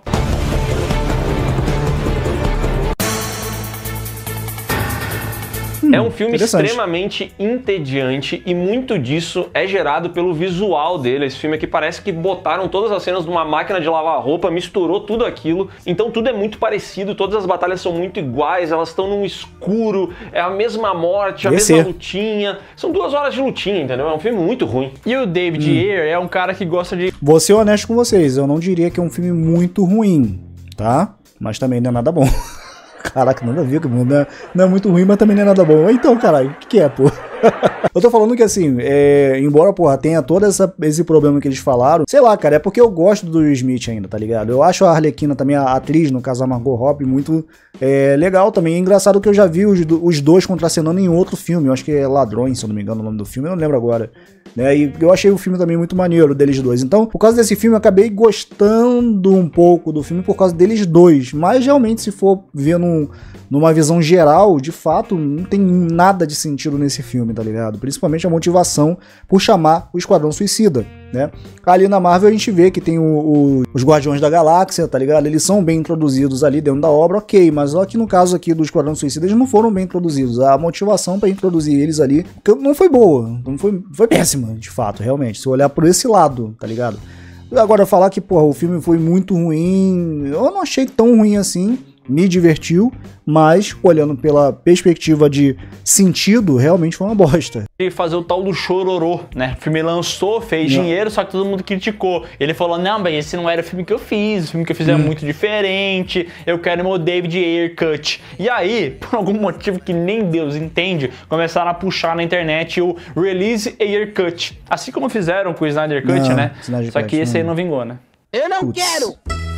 Speaker 4: É um filme extremamente entediante e muito disso é gerado pelo visual dele. Esse filme aqui parece que botaram todas as cenas numa máquina de lavar roupa, misturou tudo aquilo, então tudo é muito parecido, todas as batalhas são muito iguais, elas estão num escuro, é a mesma morte, a mesma lutinha. São 2 horas de lutinha, entendeu? É um filme muito ruim.
Speaker 5: E o David Ayer é um cara que gosta de...
Speaker 1: Vou ser honesto com vocês, eu não diria que é um filme muito ruim, tá? Mas também não é nada bom. Caraca, nada a ver, não é muito ruim, mas também não é nada bom. Então, caralho, o que é, pô? Eu tô falando que assim, embora, porra, tenha todo esse problema que eles falaram, sei lá, cara, é porque eu gosto do Will Smith ainda, tá ligado? Eu acho a Arlequina também, a atriz, no caso a Margot Robbie, muito legal também. É engraçado que eu já vi os dois contracenando em outro filme, eu acho que é Ladrões, se eu não me engano o nome do filme, eu não lembro agora. Né? E eu achei o filme também muito maneiro, deles dois. Então, por causa desse filme, eu acabei gostando um pouco do filme por causa deles dois. Mas, realmente, se for ver numa visão geral, de fato, não tem nada de sentido nesse filme, tá ligado? Principalmente a motivação por chamar o Esquadrão Suicida, né? Ali na Marvel a gente vê que tem os Guardiões da Galáxia, tá ligado? Eles são bem introduzidos ali dentro da obra, ok. Mas aqui no caso aqui do Esquadrão Suicida, eles não foram bem introduzidos. A motivação pra introduzir eles ali não foi boa, não foi péssima. De fato, realmente, se eu olhar por esse lado, tá ligado? Agora, falar que, porra, o filme foi muito ruim, eu não achei tão ruim assim, me divertiu, mas, olhando pela perspectiva de sentido, realmente foi uma bosta.
Speaker 5: E fazer o tal do chororô, né? O filme lançou, fez dinheiro, só que todo mundo criticou. Ele falou, não, bem, esse não era o filme que eu fiz, o filme que eu fiz é muito diferente, eu quero meu David Ayer cut. E aí, por algum motivo que nem Deus entende, começaram a puxar na internet o Release Ayer cut. Assim como fizeram com o Snyder Cut, né? Só que esse aí não vingou, né?
Speaker 7: Eu não quero!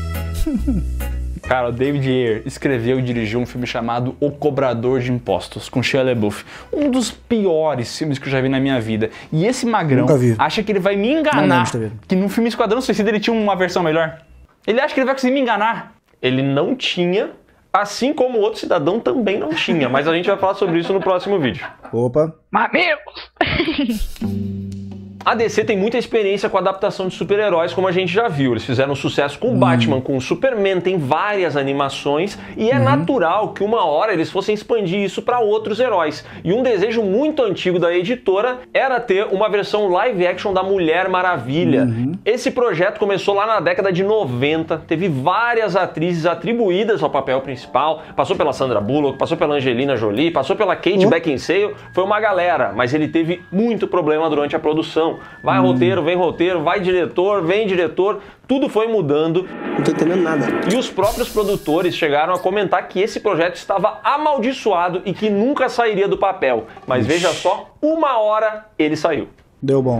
Speaker 5: Cara, o David Ayer escreveu e dirigiu um filme chamado O Cobrador de Impostos, com Shia LaBeouf. Um dos piores filmes que eu já vi na minha vida. E esse magrão acha que ele vai me enganar, que no filme Esquadrão Suicida ele tinha uma versão melhor. Ele acha que ele vai conseguir me enganar.
Speaker 4: Ele não tinha, assim como o outro cidadão também não tinha. Mas a gente vai falar sobre isso no próximo vídeo.
Speaker 1: Opa!
Speaker 7: Mamilos!
Speaker 4: A DC tem muita experiência com a adaptação de super-heróis, como a gente já viu. Eles fizeram sucesso com o Batman, com o Superman, tem várias animações e é natural que uma hora eles fossem expandir isso para outros heróis. E um desejo muito antigo da editora era ter uma versão live action da Mulher Maravilha. Esse projeto começou lá na década de 90, teve várias atrizes atribuídas ao papel principal, passou pela Sandra Bullock, passou pela Angelina Jolie, passou pela Kate Beckinsale, foi uma galera, mas ele teve muito problema durante a produção. Vai roteiro, vai diretor, vem diretor, tudo foi mudando.
Speaker 8: Não tô entendendo nada.
Speaker 4: E os próprios produtores chegaram a comentar que esse projeto estava amaldiçoado e que nunca sairia do papel. Mas veja só, uma hora ele saiu.
Speaker 1: Deu bom.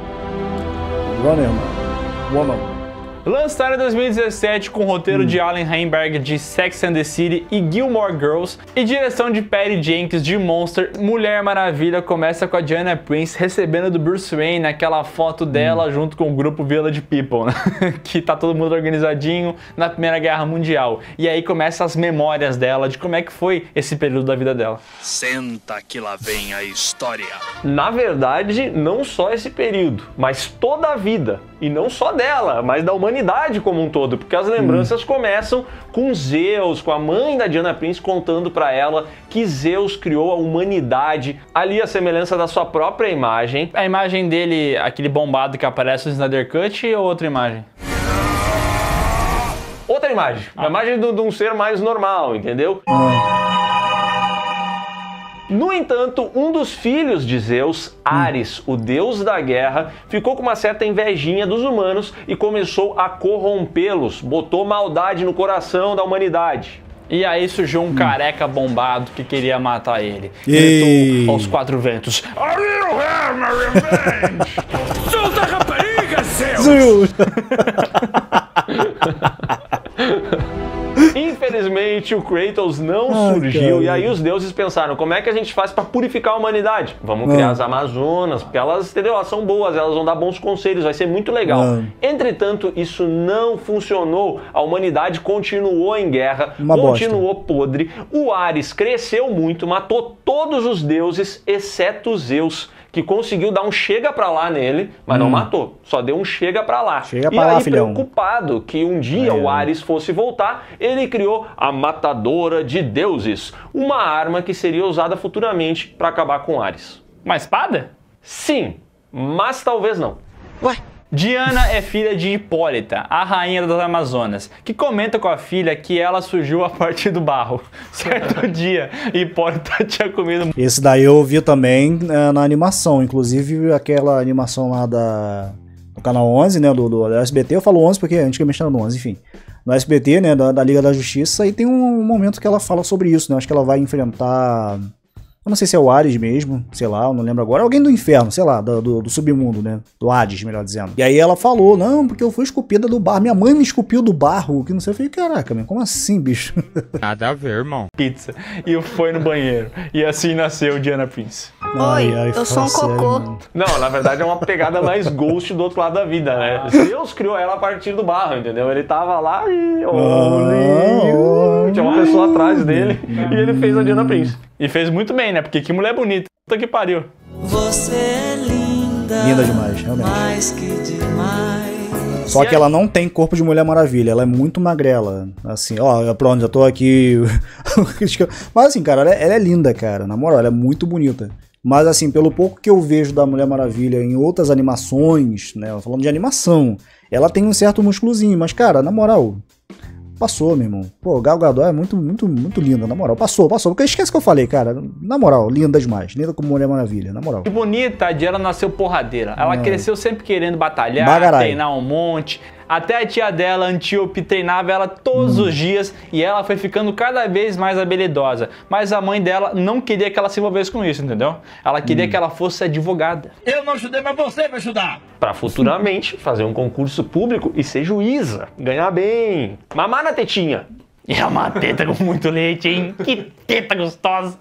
Speaker 1: Woman.
Speaker 5: Lançaram em 2017 com o roteiro de Alan Heinberg de Sex and the City e Gilmore Girls e direção de Patty Jenkins de Monster. Mulher Maravilha começa com a Diana Prince recebendo do Bruce Wayne aquela foto dela junto com o grupo Village People, né? Que tá todo mundo organizadinho na Primeira Guerra Mundial. E aí começam as memórias dela de como é que foi esse período da vida dela.
Speaker 9: Senta que lá vem a história.
Speaker 4: Na verdade, não só esse período, mas toda a vida. E não só dela, mas da humanidade como um todo, porque as lembranças começam com Zeus, com a mãe da Diana Prince contando pra ela que Zeus criou a humanidade, ali a semelhança da sua própria imagem.
Speaker 5: A imagem dele, aquele bombado que aparece no Snyder Cut ou outra imagem?
Speaker 4: Outra imagem, a imagem de um ser mais normal, entendeu? No entanto, um dos filhos de Zeus, Ares, o deus da guerra, ficou com uma certa invejinha dos humanos e começou a corrompê-los, botou maldade no coração da humanidade.
Speaker 5: E aí surgiu um careca bombado que queria matar ele. Gritou aos quatro ventos: I will have my revenge!
Speaker 9: Solta a rapariga, Zeus!
Speaker 4: Infelizmente, o Kratos não surgiu, e aí os deuses pensaram, como é que a gente faz para purificar a humanidade? Vamos criar as Amazonas, porque elas, entendeu? Elas são boas, elas vão dar bons conselhos, vai ser muito legal. Entretanto, isso não funcionou, a humanidade continuou em guerra, continuou podre, o Ares cresceu muito, matou todos os deuses, exceto Zeus, que conseguiu dar um chega pra lá nele, mas não matou. Só deu um chega pra lá.
Speaker 1: Chega pra lá, filhão.
Speaker 4: Preocupado que um dia o Ares fosse voltar, ele criou a Matadora de Deuses, uma arma que seria usada futuramente pra acabar com Ares.
Speaker 5: Uma espada?
Speaker 4: Sim, mas talvez não.
Speaker 7: Ué?
Speaker 5: Diana é filha de Hipólita, a rainha das Amazonas, que comenta com a filha que ela surgiu a partir do barro. Certo dia, Hipólita tinha comido...
Speaker 1: Esse daí eu vi também na animação, inclusive aquela animação lá do canal 11, né, do SBT, eu falo 11 porque antigamente era no 11, enfim. No SBT, né, da Liga da Justiça, e tem um momento que ela fala sobre isso, né, acho que ela vai enfrentar... Eu não sei se é o Ares mesmo, sei lá, eu não lembro agora. Alguém do inferno, sei lá, do submundo, né? Do Hades, melhor dizendo. E aí ela falou, não, porque eu fui esculpida do barro. Minha mãe me esculpiu do barro, que não sei. Eu falei, caraca, como assim, bicho?
Speaker 5: Nada a ver, irmão. Pizza. E foi no banheiro. E assim nasceu Diana Prince.
Speaker 6: Oi, eu sou um cocô.
Speaker 4: Não, na verdade é uma pegada mais Ghost do outro lado da vida, né? Deus criou ela a partir do barro, entendeu? Ele tava lá e... tinha uma pessoa atrás dele e ele fez a Diana Prince.
Speaker 5: E fez muito bem, né? Porque que mulher bonita. Puta que pariu.
Speaker 7: Você é linda.
Speaker 1: Linda demais, realmente.
Speaker 7: Mais que demais.
Speaker 1: Só que ela não tem corpo de Mulher Maravilha, ela é muito magrela. Assim, ó, pronto, já tô aqui. Mas assim, cara, ela é linda, cara. Na moral, ela é muito bonita. Mas assim, pelo pouco que eu vejo da Mulher Maravilha em outras animações, né? Falando de animação, ela tem um certo musculozinho, mas, cara, na moral. Passou, meu irmão. Pô, Gal Gadot é muito linda, na moral. Passou. Porque esquece que eu falei, cara. Na moral, linda demais. Linda como Mulher Maravilha, na moral.
Speaker 5: Que bonita, a Diana nasceu porradeira. Ela cresceu sempre querendo batalhar, treinar um monte. Até a tia dela, Antíope, treinava ela todos os dias e ela foi ficando cada vez mais habilidosa. Mas a mãe dela não queria que ela se envolvesse com isso, entendeu? Ela queria que ela fosse advogada.
Speaker 9: Eu não ajudei, mas você vai ajudar.
Speaker 4: Pra futuramente fazer um concurso público e ser juíza. Ganhar bem. Mamar na tetinha.
Speaker 5: E é uma teta com muito leite, hein? Que teta gostosa.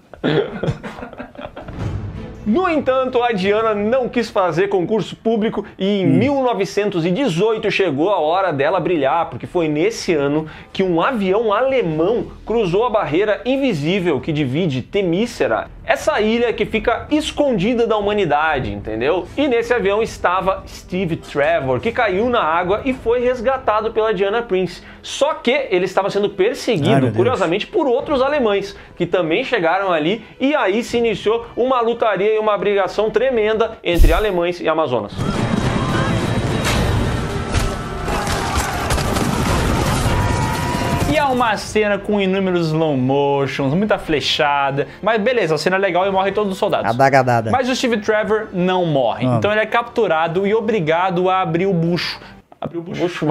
Speaker 4: No entanto, a Diana não quis fazer concurso público e em 1918 chegou a hora dela brilhar, porque foi nesse ano que um avião alemão cruzou a barreira invisível que divide Temícera, essa ilha que fica escondida da humanidade, entendeu? E nesse avião estava Steve Trevor, que caiu na água e foi resgatado pela Diana Prince. Só que ele estava sendo perseguido, curiosamente, por outros alemães, que também chegaram ali, e aí se iniciou uma lutaria e uma brigação tremenda entre alemães e amazonas.
Speaker 5: E é uma cena com inúmeros slow motions, muita flechada. Mas beleza, a cena é legal e morrem todos os soldados.
Speaker 1: Adagadada.
Speaker 5: Mas o Steve Trevor não morre. Então ele é capturado e obrigado a abrir o bucho. Abrir o bucho.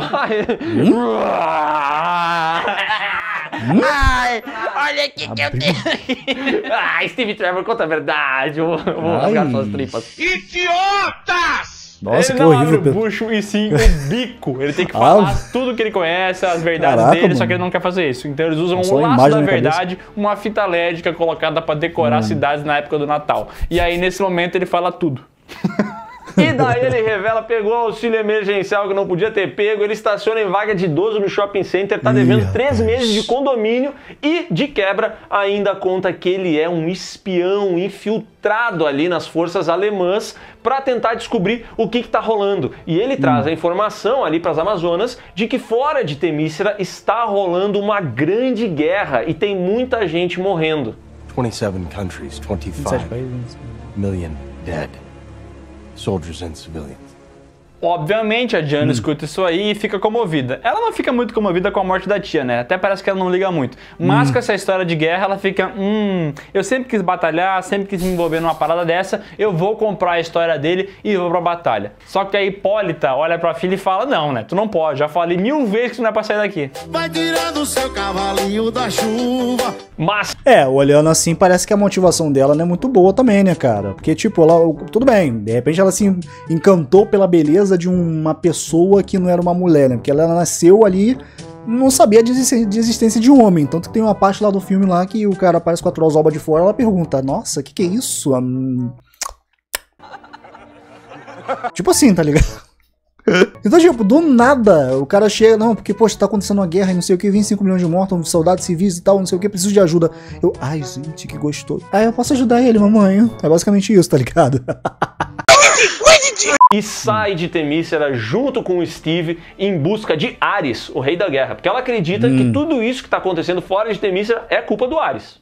Speaker 3: Ai, olha aqui que eu tenho.
Speaker 4: Ai, Steve Trevor, conta a verdade. Eu vou rasgar suas tripas.
Speaker 9: Idiotas!
Speaker 1: Nossa,
Speaker 5: ele
Speaker 1: que
Speaker 5: não
Speaker 1: horrível.
Speaker 5: abre o bucho e sim o bico. Ele tem que falar tudo que ele conhece, as verdades dele, só que ele não quer fazer isso. Então eles usam um laço da verdade, uma fita LED colocada pra decorar cidades na época do Natal. E aí nesse momento ele fala tudo.
Speaker 4: E daí ele revela, pegou auxílio emergencial que não podia ter pego, ele estaciona em vaga de idoso no shopping center, tá devendo 3 meses de condomínio e, de quebra, ainda conta que ele é um espião infiltrado ali nas forças alemãs para tentar descobrir o que tá rolando. E ele traz a informação ali para as Amazonas de que fora de Temícera está rolando uma grande guerra e tem muita gente morrendo.
Speaker 8: 27 countries, 25 million dead. Soldiers and civilians.
Speaker 5: Obviamente a Diana escuta isso aí e fica comovida. Ela não fica muito comovida com a morte da tia, né? Até parece que ela não liga muito. Mas com essa história de guerra, ela fica... eu sempre quis batalhar, sempre quis me envolver numa parada dessa, eu vou comprar a história dele e vou pra batalha. Só que a Hipólita olha pra filha e fala, não, né? Tu não pode, já falei 1000 vezes que tu não é pra sair daqui.
Speaker 9: Vai tirando o seu cavalinho da chuva.
Speaker 4: Mas...
Speaker 1: olhando assim, parece que a motivação dela não é muito boa também, né, cara? Porque, tipo, ela... Tudo bem, de repente ela se encantou pela beleza de uma pessoa que não era uma mulher, né? Porque ela nasceu ali, não sabia de existência de um homem. Tanto que tem uma parte lá do filme lá que o cara aparece com a trozoba de fora, ela pergunta, nossa, que é isso? Tipo assim, tá ligado? Então, tipo, do nada, o cara chega, não, porque, poxa, tá acontecendo uma guerra e não sei o que, 25 milhões de mortos, soldados civis e tal, não sei o que, preciso de ajuda. Eu, ai, gente, que gostoso. Eu posso ajudar ele, mamãe. É basicamente isso, tá ligado?
Speaker 4: E sai de Temícera junto com o Steve em busca de Ares, o rei da guerra. Porque ela acredita que tudo isso que tá acontecendo fora de Temícera é culpa do Ares.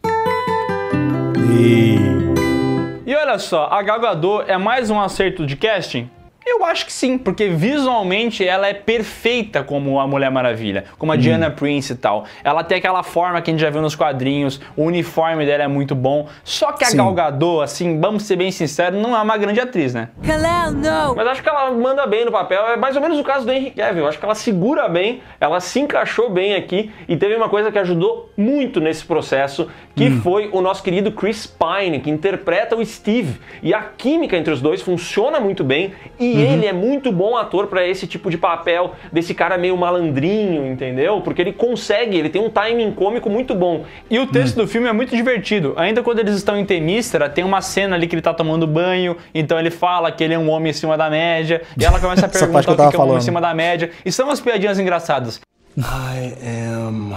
Speaker 5: E olha só, a Gal Gadot é mais um acerto de casting? Eu acho que sim, porque visualmente ela é perfeita como a Mulher Maravilha, como a Diana Prince e tal. Ela tem aquela forma que a gente já viu nos quadrinhos, o uniforme dela é muito bom, só que a Gal Gadot, assim, vamos ser bem sinceros, não é uma grande atriz, né?
Speaker 4: Mas acho que ela manda bem no papel, é mais ou menos o caso do Henry Cavill, eu acho que ela segura bem, ela se encaixou bem aqui, e teve uma coisa que ajudou muito nesse processo, que foi o nosso querido Chris Pine, que interpreta o Steve, e a química entre os dois funciona muito bem, e ele é muito bom ator para esse tipo de papel, desse cara meio malandrinho, entendeu? Porque ele consegue, ele tem um timing cômico muito bom.
Speaker 5: E o texto do filme é muito divertido. Ainda quando eles estão em Temístera, tem uma cena ali que ele tá tomando banho, então ele fala que ele é um homem acima da média, e ela começa a perguntar o que é um homem acima da média, e são umas piadinhas engraçadas.
Speaker 8: I am...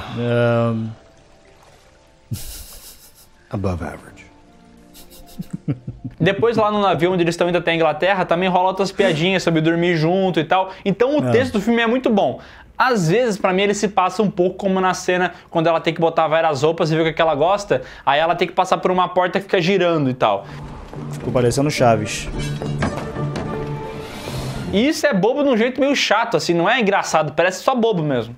Speaker 8: above average.
Speaker 5: Depois lá no navio onde eles estão indo até a Inglaterra, também rola outras piadinhas sobre dormir junto e tal. Então o texto do filme é muito bom. Às vezes, pra mim, ele se passa um pouco como na cena quando ela tem que botar várias roupas e ver o que ela gosta, aí ela tem que passar por uma porta que fica girando e tal.
Speaker 1: Ficou parecendo Chaves.
Speaker 5: E isso é bobo de um jeito meio chato, assim, não é engraçado, parece só bobo mesmo.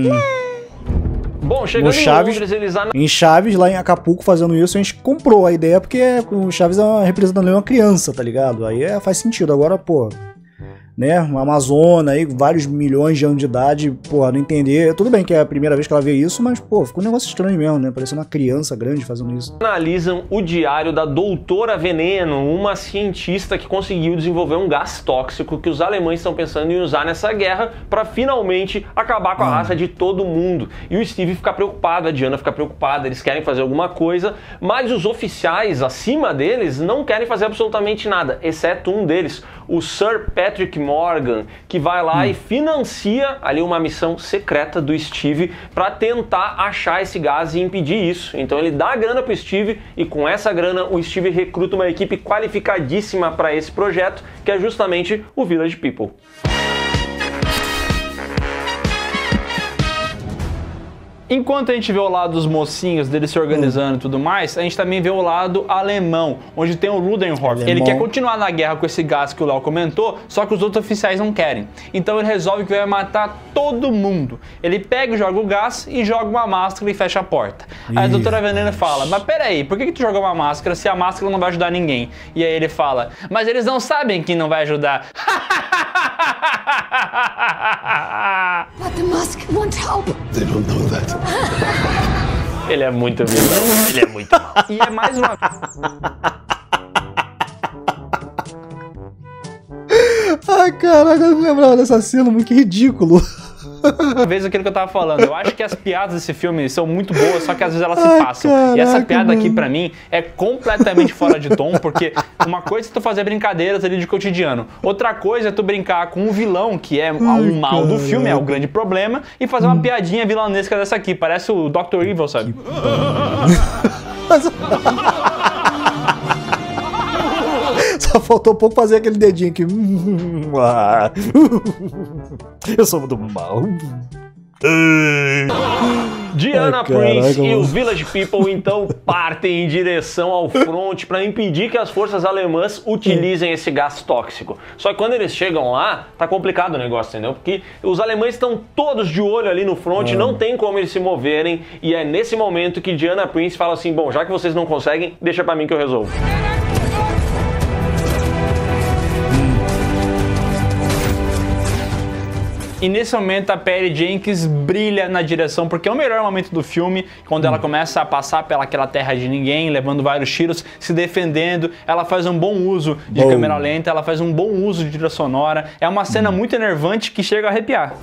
Speaker 4: Bom, chegando
Speaker 1: Chaves,
Speaker 4: em Londres,
Speaker 1: em Chaves, lá em Acapulco, fazendo isso, a gente comprou a ideia porque o Chaves representando uma criança, tá ligado? Aí faz sentido. Agora, pô, né, uma Amazônia aí, vários milhões de anos de idade, porra, não entender. Tudo bem que é a primeira vez que ela vê isso, mas, pô, ficou um negócio estranho mesmo, né? Parecendo uma criança grande fazendo isso.
Speaker 4: Analisam o diário da Doutora Veneno, uma cientista que conseguiu desenvolver um gás tóxico que os alemães estão pensando em usar nessa guerra para finalmente acabar com a raça de todo mundo. E o Steve fica preocupado, a Diana fica preocupada, eles querem fazer alguma coisa, mas os oficiais acima deles não querem fazer absolutamente nada, exceto um deles, o Sir Patrick Morgan, que vai lá e financia ali uma missão secreta do Steve para tentar achar esse gás e impedir isso. Então ele dá a grana pro Steve e com essa grana o Steve recruta uma equipe qualificadíssima para esse projeto, que é justamente o Village People.
Speaker 5: Enquanto a gente vê o lado dos mocinhos, deles se organizando e tudo mais, a gente também vê o lado alemão, onde tem o Ludendorff. Ele quer continuar na guerra com esse gás que o Léo comentou, só que os outros oficiais não querem. Então ele resolve que vai matar todo mundo. Ele pega e joga o gás e joga uma máscara e fecha a porta. Aí a Doutora Veneno fala, mas peraí, por que tu jogou uma máscara se a máscara não vai ajudar ninguém? E aí ele fala, mas eles não sabem que não vai ajudar.
Speaker 6: But the mask won't help.
Speaker 8: They don't know that.
Speaker 4: Ele é muito vilão, ele é muito mal.
Speaker 5: E é mais uma...
Speaker 1: Ai, caraca, eu não lembrava dessa cena, muito ridículo.
Speaker 5: Uma vez aquilo que eu tava falando, eu acho que as piadas desse filme são muito boas, só que às vezes elas se passam. Caraca, e essa piada aqui pra mim é completamente fora de tom, porque uma coisa é tu fazer brincadeiras ali de cotidiano, outra coisa é tu brincar com um vilão, que é um mal do filme, é o grande problema, e fazer uma piadinha vilanesca dessa aqui, parece o Dr. Evil, sabe?
Speaker 1: Só faltou um pouco fazer aquele dedinho aqui. Eu sou do mal.
Speaker 4: Diana Prince e o Village People então partem em direção ao front para impedir que as forças alemãs utilizem esse gás tóxico. Só que quando eles chegam lá, tá complicado o negócio, entendeu? Porque os alemães estão todos de olho ali no front, não tem como eles se moverem, e é nesse momento que Diana Prince fala assim, bom, já que vocês não conseguem, deixa pra mim que eu resolvo.
Speaker 5: E nesse momento a Patty Jenkins brilha na direção, porque é o melhor momento do filme, quando ela começa a passar pelaquela terra de ninguém, levando vários tiros, se defendendo. Ela faz um bom uso de câmera lenta, ela faz um bom uso de trilha sonora. É uma cena muito enervante que chega a arrepiar.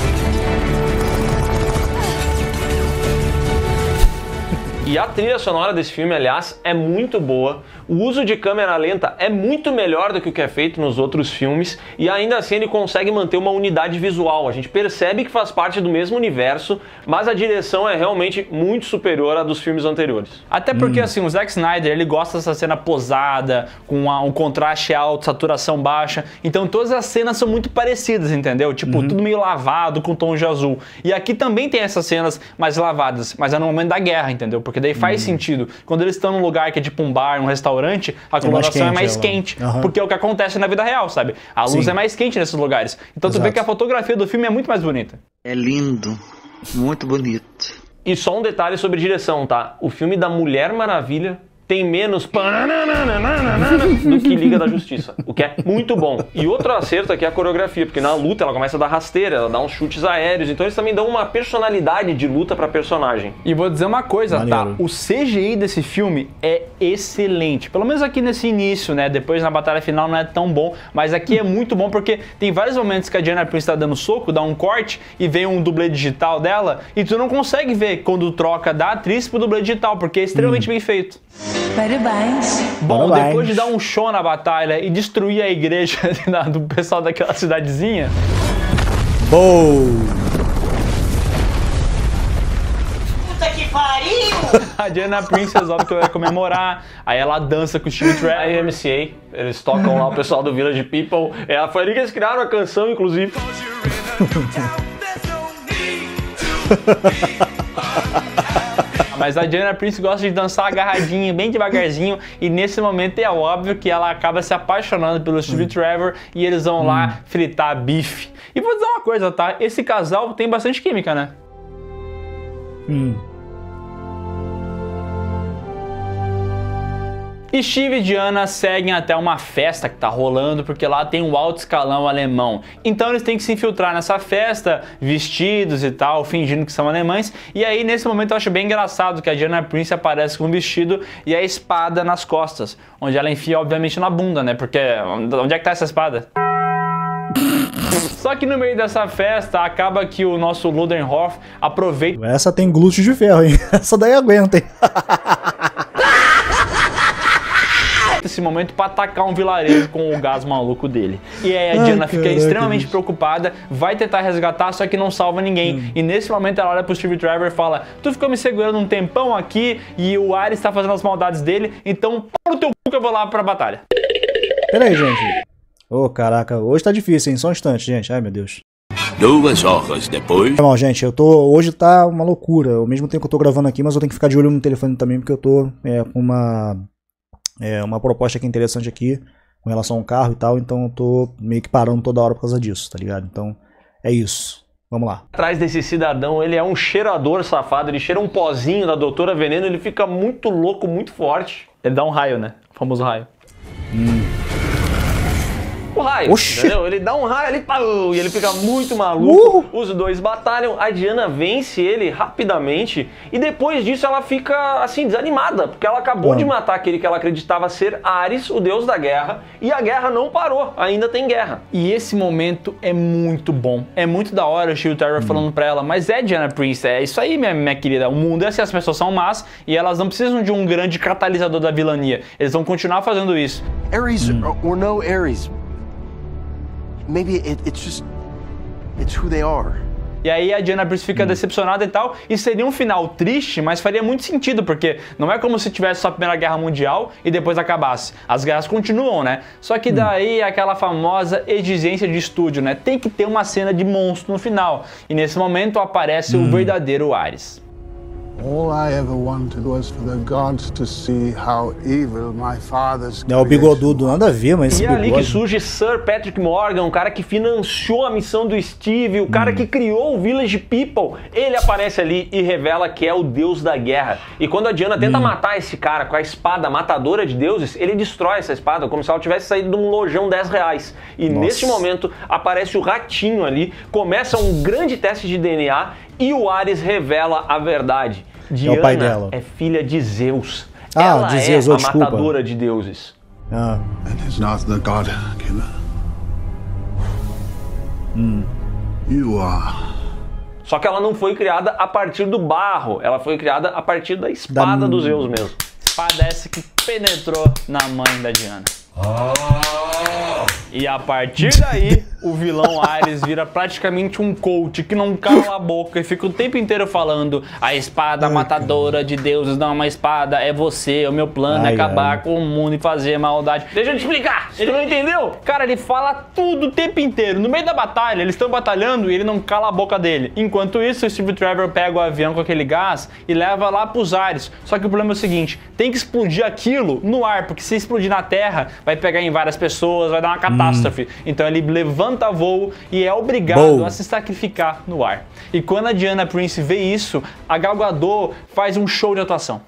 Speaker 4: E a trilha sonora desse filme, aliás, é muito boa. O uso de câmera lenta é muito melhor do que o que é feito nos outros filmes, e ainda assim ele consegue manter uma unidade visual. A gente percebe que faz parte do mesmo universo, mas a direção é realmente muito superior à dos filmes anteriores.
Speaker 5: Até porque, assim, o Zack Snyder, ele gosta dessa cena posada, com um contraste alto, saturação baixa, então todas as cenas são muito parecidas, entendeu? Tipo, tudo meio lavado, com tom de azul. E aqui também tem essas cenas mais lavadas, mas é no momento da guerra, entendeu? Porque daí faz sentido. Quando eles estão num lugar que é tipo um bar, um restaurante, restaurante, a coloração é mais quente. Porque é o que acontece na vida real, sabe? A luz é mais quente nesses lugares. Então tu vê que a fotografia do filme é muito mais bonita.
Speaker 13: É lindo, muito bonito.
Speaker 4: E só um detalhe sobre direção, tá? O filme da Mulher Maravilha tem menos do que Liga da Justiça, o que é muito bom. E outro acerto aqui é a coreografia, porque na luta ela começa a dar rasteira, ela dá uns chutes aéreos, então eles também dão uma personalidade de luta pra personagem.
Speaker 5: E vou dizer uma coisa, tá? O CGI desse filme é excelente, pelo menos aqui nesse início, né? Depois na batalha final não é tão bom, mas aqui é muito bom porque tem vários momentos que a Diana Prince tá dando soco, dá um corte e vem um dublê digital dela e tu não consegue ver quando troca da atriz pro dublê digital, porque é extremamente bem feito.
Speaker 7: Parabéns.
Speaker 5: Bom, depois de dar um show na batalha e destruir a igreja do pessoal daquela cidadezinha...
Speaker 3: Puta que pariu!
Speaker 5: A Diana Prince resolve que vai comemorar, aí ela dança com o Steve Trevor.
Speaker 4: A MCA, eles tocam lá o pessoal do Village People. Foi ali que eles criaram a canção, inclusive.
Speaker 5: Mas a Diana Prince gosta de dançar agarradinho, bem devagarzinho, e nesse momento é óbvio que ela acaba se apaixonando pelo Steve Trevor e eles vão lá fritar bife. E vou dizer uma coisa, tá? Esse casal tem bastante química, né? E Steve e Diana seguem até uma festa que tá rolando, porque lá tem um alto escalão alemão. Então eles têm que se infiltrar nessa festa, vestidos e tal, fingindo que são alemães. E aí nesse momento eu acho bem engraçado que a Diana Prince aparece com um vestido e a espada nas costas, onde ela enfia obviamente na bunda, né? Porque onde é que tá essa espada? Só que no meio dessa festa acaba que o nosso Ludendorff aproveita...
Speaker 1: Essa tem glúteos de ferro, hein? Essa daí aguenta, hein?
Speaker 5: esse momento para atacar um vilarejo com o gás maluco dele. E aí a Diana fica extremamente preocupada, vai tentar resgatar, só que não salva ninguém. E nesse momento ela olha pro Steve Trevor e fala: tu ficou me segurando um tempão aqui e o Ares tá fazendo as maldades dele, então pau no teu cu que eu vou lá pra batalha.
Speaker 1: Pera aí, gente. Ô, caraca, hoje tá difícil, hein? Só um instante, gente. Ai, meu Deus.
Speaker 14: 2 horas depois...
Speaker 1: Não, gente, hoje tá uma loucura. Ao mesmo tempo que eu tô gravando aqui, mas eu tenho que ficar de olho no telefone também, porque eu tô com uma proposta aqui interessante aqui, com relação ao carro e tal, então eu tô meio que parando toda hora por causa disso, tá ligado? Então, é isso. Vamos lá.
Speaker 4: Atrás desse cidadão, ele é um cheirador safado, ele cheira um pozinho da Doutora Veneno, ele fica muito louco, muito forte.
Speaker 5: Ele dá um raio, né? O famoso raio.
Speaker 4: O raio, entendeu? Ele dá um raio ali, pau, e ele fica muito maluco. Os dois batalham, a Diana vence ele rapidamente e depois disso ela fica assim desanimada, porque ela acabou de matar aquele que ela acreditava ser Ares, o deus da guerra, e a guerra não parou, ainda tem guerra.
Speaker 5: E esse momento é muito bom, é muito da hora o Steve Trevor falando pra ela: mas é Diana Prince, é isso aí minha querida, o mundo é assim, as pessoas são más e elas não precisam de um grande catalisador da vilania, eles vão continuar fazendo isso.
Speaker 15: Ares or no Ares, maybe it's who they are.
Speaker 5: E aí a Diana Prince fica decepcionada e tal, e seria um final triste, mas faria muito sentido, porque não é como se tivesse só a Primeira Guerra Mundial e depois acabasse. As guerras continuam, né? Só que daí aquela famosa exigência de estúdio, né? Tem que ter uma cena de monstro no final. E nesse momento aparece o verdadeiro Ares.
Speaker 16: All I ever wanted was for the gods to see how evil my father's
Speaker 1: É o bigodudo, nada a ver, mas esse
Speaker 4: E é ali
Speaker 1: bigode...
Speaker 4: que surge Sir Patrick Morgan, o cara que financiou a missão do Steve, o cara que criou o Village People. Ele aparece ali e revela que é o deus da guerra. E quando a Diana tenta matar esse cara com a espada matadora de deuses, ele destrói essa espada como se ela tivesse saído de um lojão R$10. E nesse momento aparece o ratinho ali, começa um grande teste de DNA e o Ares revela a verdade. Diana
Speaker 1: é o pai dela.
Speaker 4: É filha de Zeus. Ela
Speaker 1: de Zeus,
Speaker 4: é a
Speaker 1: desculpa.
Speaker 4: matadora de deuses.
Speaker 16: And he's not the god killer. You are.
Speaker 4: Só que ela não foi criada a partir do barro, ela foi criada a partir da espada dos Zeus mesmo.
Speaker 5: Espada essa que penetrou na mãe da Diana. E a partir daí... o vilão Ares vira praticamente um coach que não cala a boca e fica o tempo inteiro falando: a espada matadora de deuses não é uma espada, é você, o meu plano é acabar com o mundo e fazer maldade. Deixa eu te explicar, ele não entendeu? Cara, ele fala tudo o tempo inteiro. No meio da batalha, eles estão batalhando e ele não cala a boca dele. Enquanto isso, o Steve Trevor pega o avião com aquele gás e leva lá pros ares. Só que o problema é o seguinte, tem que explodir aquilo no ar, porque se explodir na terra, vai pegar em várias pessoas, vai dar uma catástrofe. Então ele levanta voo e é obrigado a se sacrificar no ar. E quando a Diana Prince vê isso, a Gal Gadot faz um show de atuação.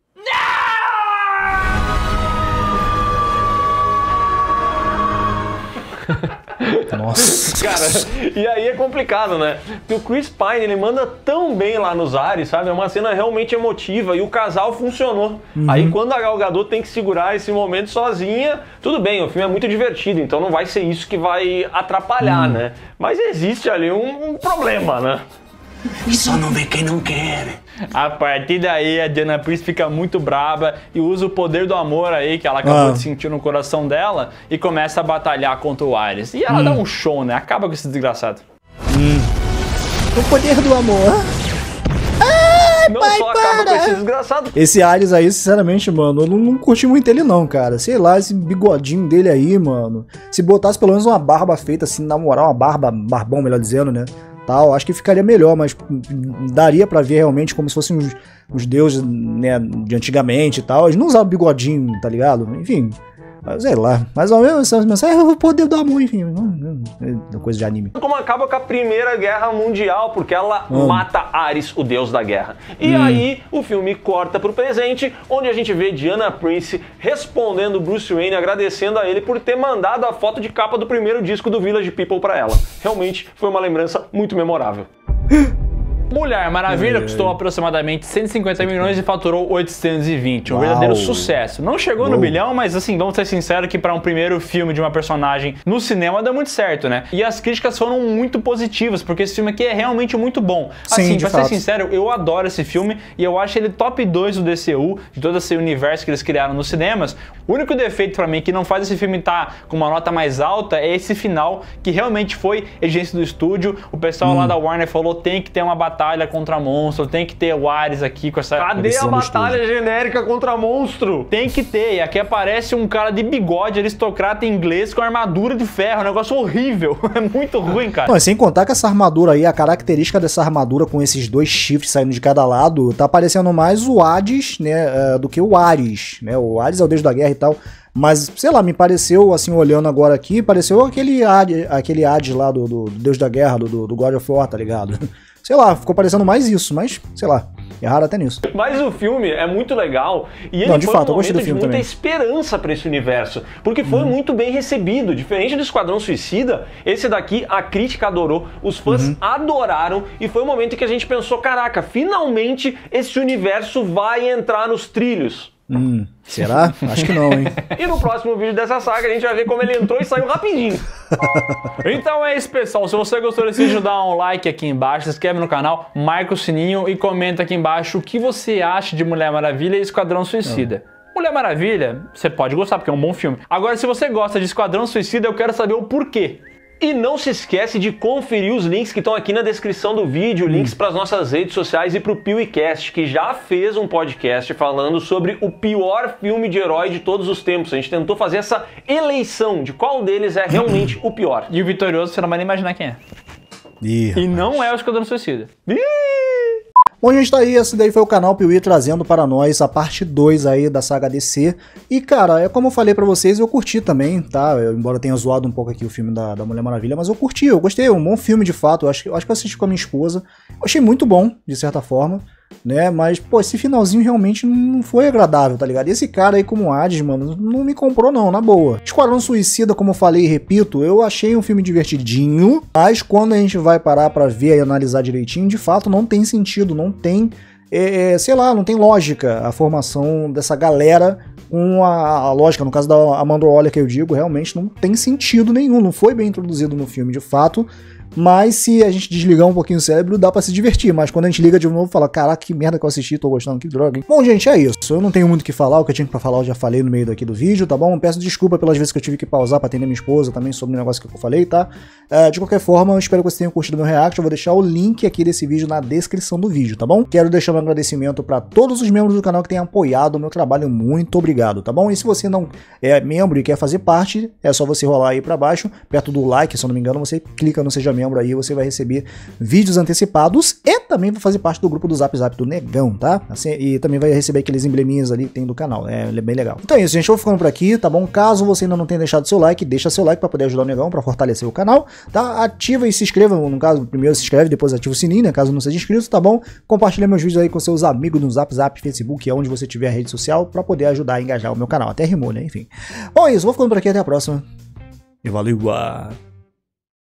Speaker 1: Nossa.
Speaker 4: Cara, e aí é complicado, né? Porque o Chris Pine, ele manda tão bem lá nos ares, sabe? É uma cena realmente emotiva e o casal funcionou. Aí quando a Gal Gadot tem que segurar esse momento sozinha, tudo bem, o filme é muito divertido, então não vai ser isso que vai atrapalhar, né? Mas existe ali um problema, né?
Speaker 8: E só não vê quem não quer.
Speaker 5: A partir daí a Diana Prince fica muito braba e usa o poder do amor aí que ela acabou de sentir no coração dela e começa a batalhar contra o Ares. E ela dá um show, né? Acaba com esse desgraçado.
Speaker 1: O poder do amor.
Speaker 4: Não só acaba com esse desgraçado.
Speaker 1: Esse Ares aí, sinceramente, mano, eu não curti muito ele não, cara. Sei lá, esse bigodinho dele aí, mano. Se botasse pelo menos uma barba feita assim, na moral, barbão, melhor dizendo, né? Tal, acho que ficaria melhor, mas daria pra ver realmente como se fossem os deuses, né, de antigamente e tal. Eles não usavam bigodinho, tá ligado? Enfim, sei lá. Mas ao menos é o poder do amor, enfim. É coisa de anime.
Speaker 4: Como acaba com a Primeira Guerra Mundial, porque ela mata Ares, o deus da guerra. E aí o filme corta pro presente, onde a gente vê Diana Prince respondendo Bruce Wayne, agradecendo a ele por ter mandado a foto de capa do primeiro disco do Village People pra ela. Realmente foi uma lembrança muito memorável.
Speaker 5: Mulher Maravilha custou aproximadamente 150 milhões e faturou 820, um verdadeiro sucesso. Não chegou no bilhão, mas assim, vamos ser sinceros que para um primeiro filme de uma personagem no cinema deu muito certo, né? E as críticas foram muito positivas, porque esse filme aqui é realmente muito bom. Assim, pra ser sincero, eu adoro esse filme e eu acho ele top 2 do DCU, de todo esse universo que eles criaram nos cinemas. O único defeito pra mim que não faz esse filme estar com uma nota mais alta é esse final, que realmente foi exigência do estúdio. O pessoal lá da Warner falou, tem que ter uma batalha contra monstro, tem que ter o Ares aqui com essa...
Speaker 4: Cadê a batalha genérica contra monstro?
Speaker 5: Tem que ter, e aqui aparece um cara de bigode aristocrata inglês com armadura de ferro, um negócio horrível, é muito ruim, cara.
Speaker 1: Não, sem contar que essa armadura aí, a característica dessa armadura com esses dois chifres saindo de cada lado, tá parecendo mais o Hades, né, do que o Ares, né, o Ares é o deus da guerra e tal. Mas, sei lá, me pareceu, assim, olhando agora aqui, pareceu aquele Hades lá do Deus da Guerra, do God of War, tá ligado? Sei lá, ficou parecendo mais isso, mas, sei lá, erraram até nisso.
Speaker 4: Mas o filme é muito legal e ele foi um momento de muita esperança pra esse universo, porque foi muito bem recebido. Diferente do Esquadrão Suicida, esse daqui a crítica adorou, os fãs adoraram e foi um momento em que a gente pensou, caraca, finalmente esse universo vai entrar nos trilhos.
Speaker 1: Será? Acho que não, hein?
Speaker 4: E no próximo vídeo dessa saga a gente vai ver como ele entrou e saiu rapidinho.
Speaker 5: Então é isso, pessoal. Se você gostou desse vídeo, dá um like aqui embaixo, se inscreve no canal, marca o sininho e comenta aqui embaixo o que você acha de Mulher Maravilha e Esquadrão Suicida. Mulher Maravilha, você pode gostar porque é um bom filme. Agora, se você gosta de Esquadrão Suicida, eu quero saber o porquê. E não se esquece de conferir os links que estão aqui na descrição do vídeo, links para as nossas redes sociais e para o PeeWeeCast, que já fez um podcast falando sobre o pior filme de herói de todos os tempos. A gente tentou fazer essa eleição de qual deles é realmente o pior. E o vitorioso, você não vai nem imaginar quem é. E não é o Esquadrão Suicida.
Speaker 1: Bom, gente, tá aí, esse daí foi o canal Piuí trazendo para nós a parte 2 aí da saga DC. E, cara, é como eu falei pra vocês, eu curti também, tá? Embora tenha zoado um pouco aqui o filme da Mulher Maravilha, mas eu curti, eu gostei, é um bom filme de fato. Eu acho que eu assisti com a minha esposa. Eu achei muito bom, de certa forma, né? Mas, pô, esse finalzinho realmente não foi agradável, tá ligado? E esse cara aí como Hades, mano, não me comprou não, na boa. Esquadrão Suicida, como eu falei e repito, eu achei um filme divertidinho, mas quando a gente vai parar pra ver e analisar direitinho, de fato não tem sentido, não tem, sei lá, não tem lógica a formação dessa galera com a lógica, no caso da Amanda Waller que eu digo, realmente não tem sentido nenhum, não foi bem introduzido no filme de fato. Mas se a gente desligar um pouquinho o cérebro, dá pra se divertir. Mas quando a gente liga de novo, fala, caraca, que merda que eu assisti, tô gostando, que droga, hein? Bom, gente, é isso. Eu não tenho muito o que falar, o que eu tinha pra falar eu já falei no meio daqui do vídeo, tá bom? Peço desculpa pelas vezes que eu tive que pausar pra atender minha esposa também sobre o negócio que eu falei, tá? De qualquer forma, eu espero que vocês tenham curtido meu react. Eu vou deixar o link aqui desse vídeo na descrição do vídeo, tá bom? Quero deixar um agradecimento pra todos os membros do canal que têm apoiado o meu trabalho. Muito obrigado, tá bom? E se você não é membro e quer fazer parte, é só você rolar aí pra baixo, perto do like, se eu não me engano, você clica no Seja Membro aí, você vai receber vídeos antecipados e também vai fazer parte do grupo do Zap Zap do Negão, tá? Assim, e também vai receber aqueles embleminhas ali que tem do canal, é bem legal. Então é isso, gente, eu vou ficando por aqui, tá bom? Caso você ainda não tenha deixado seu like, deixa seu like pra poder ajudar o Negão, pra fortalecer o canal, tá? Ativa e se inscreva, no caso, primeiro se inscreve, depois ativa o sininho, né? Caso não seja inscrito, tá bom? Compartilha meus vídeos aí com seus amigos no Zap Zap, Facebook, onde você tiver a rede social, pra poder ajudar a engajar o meu canal. Até rimou, né? Enfim. Bom, é isso, vou ficando por aqui, até a próxima. E valeu!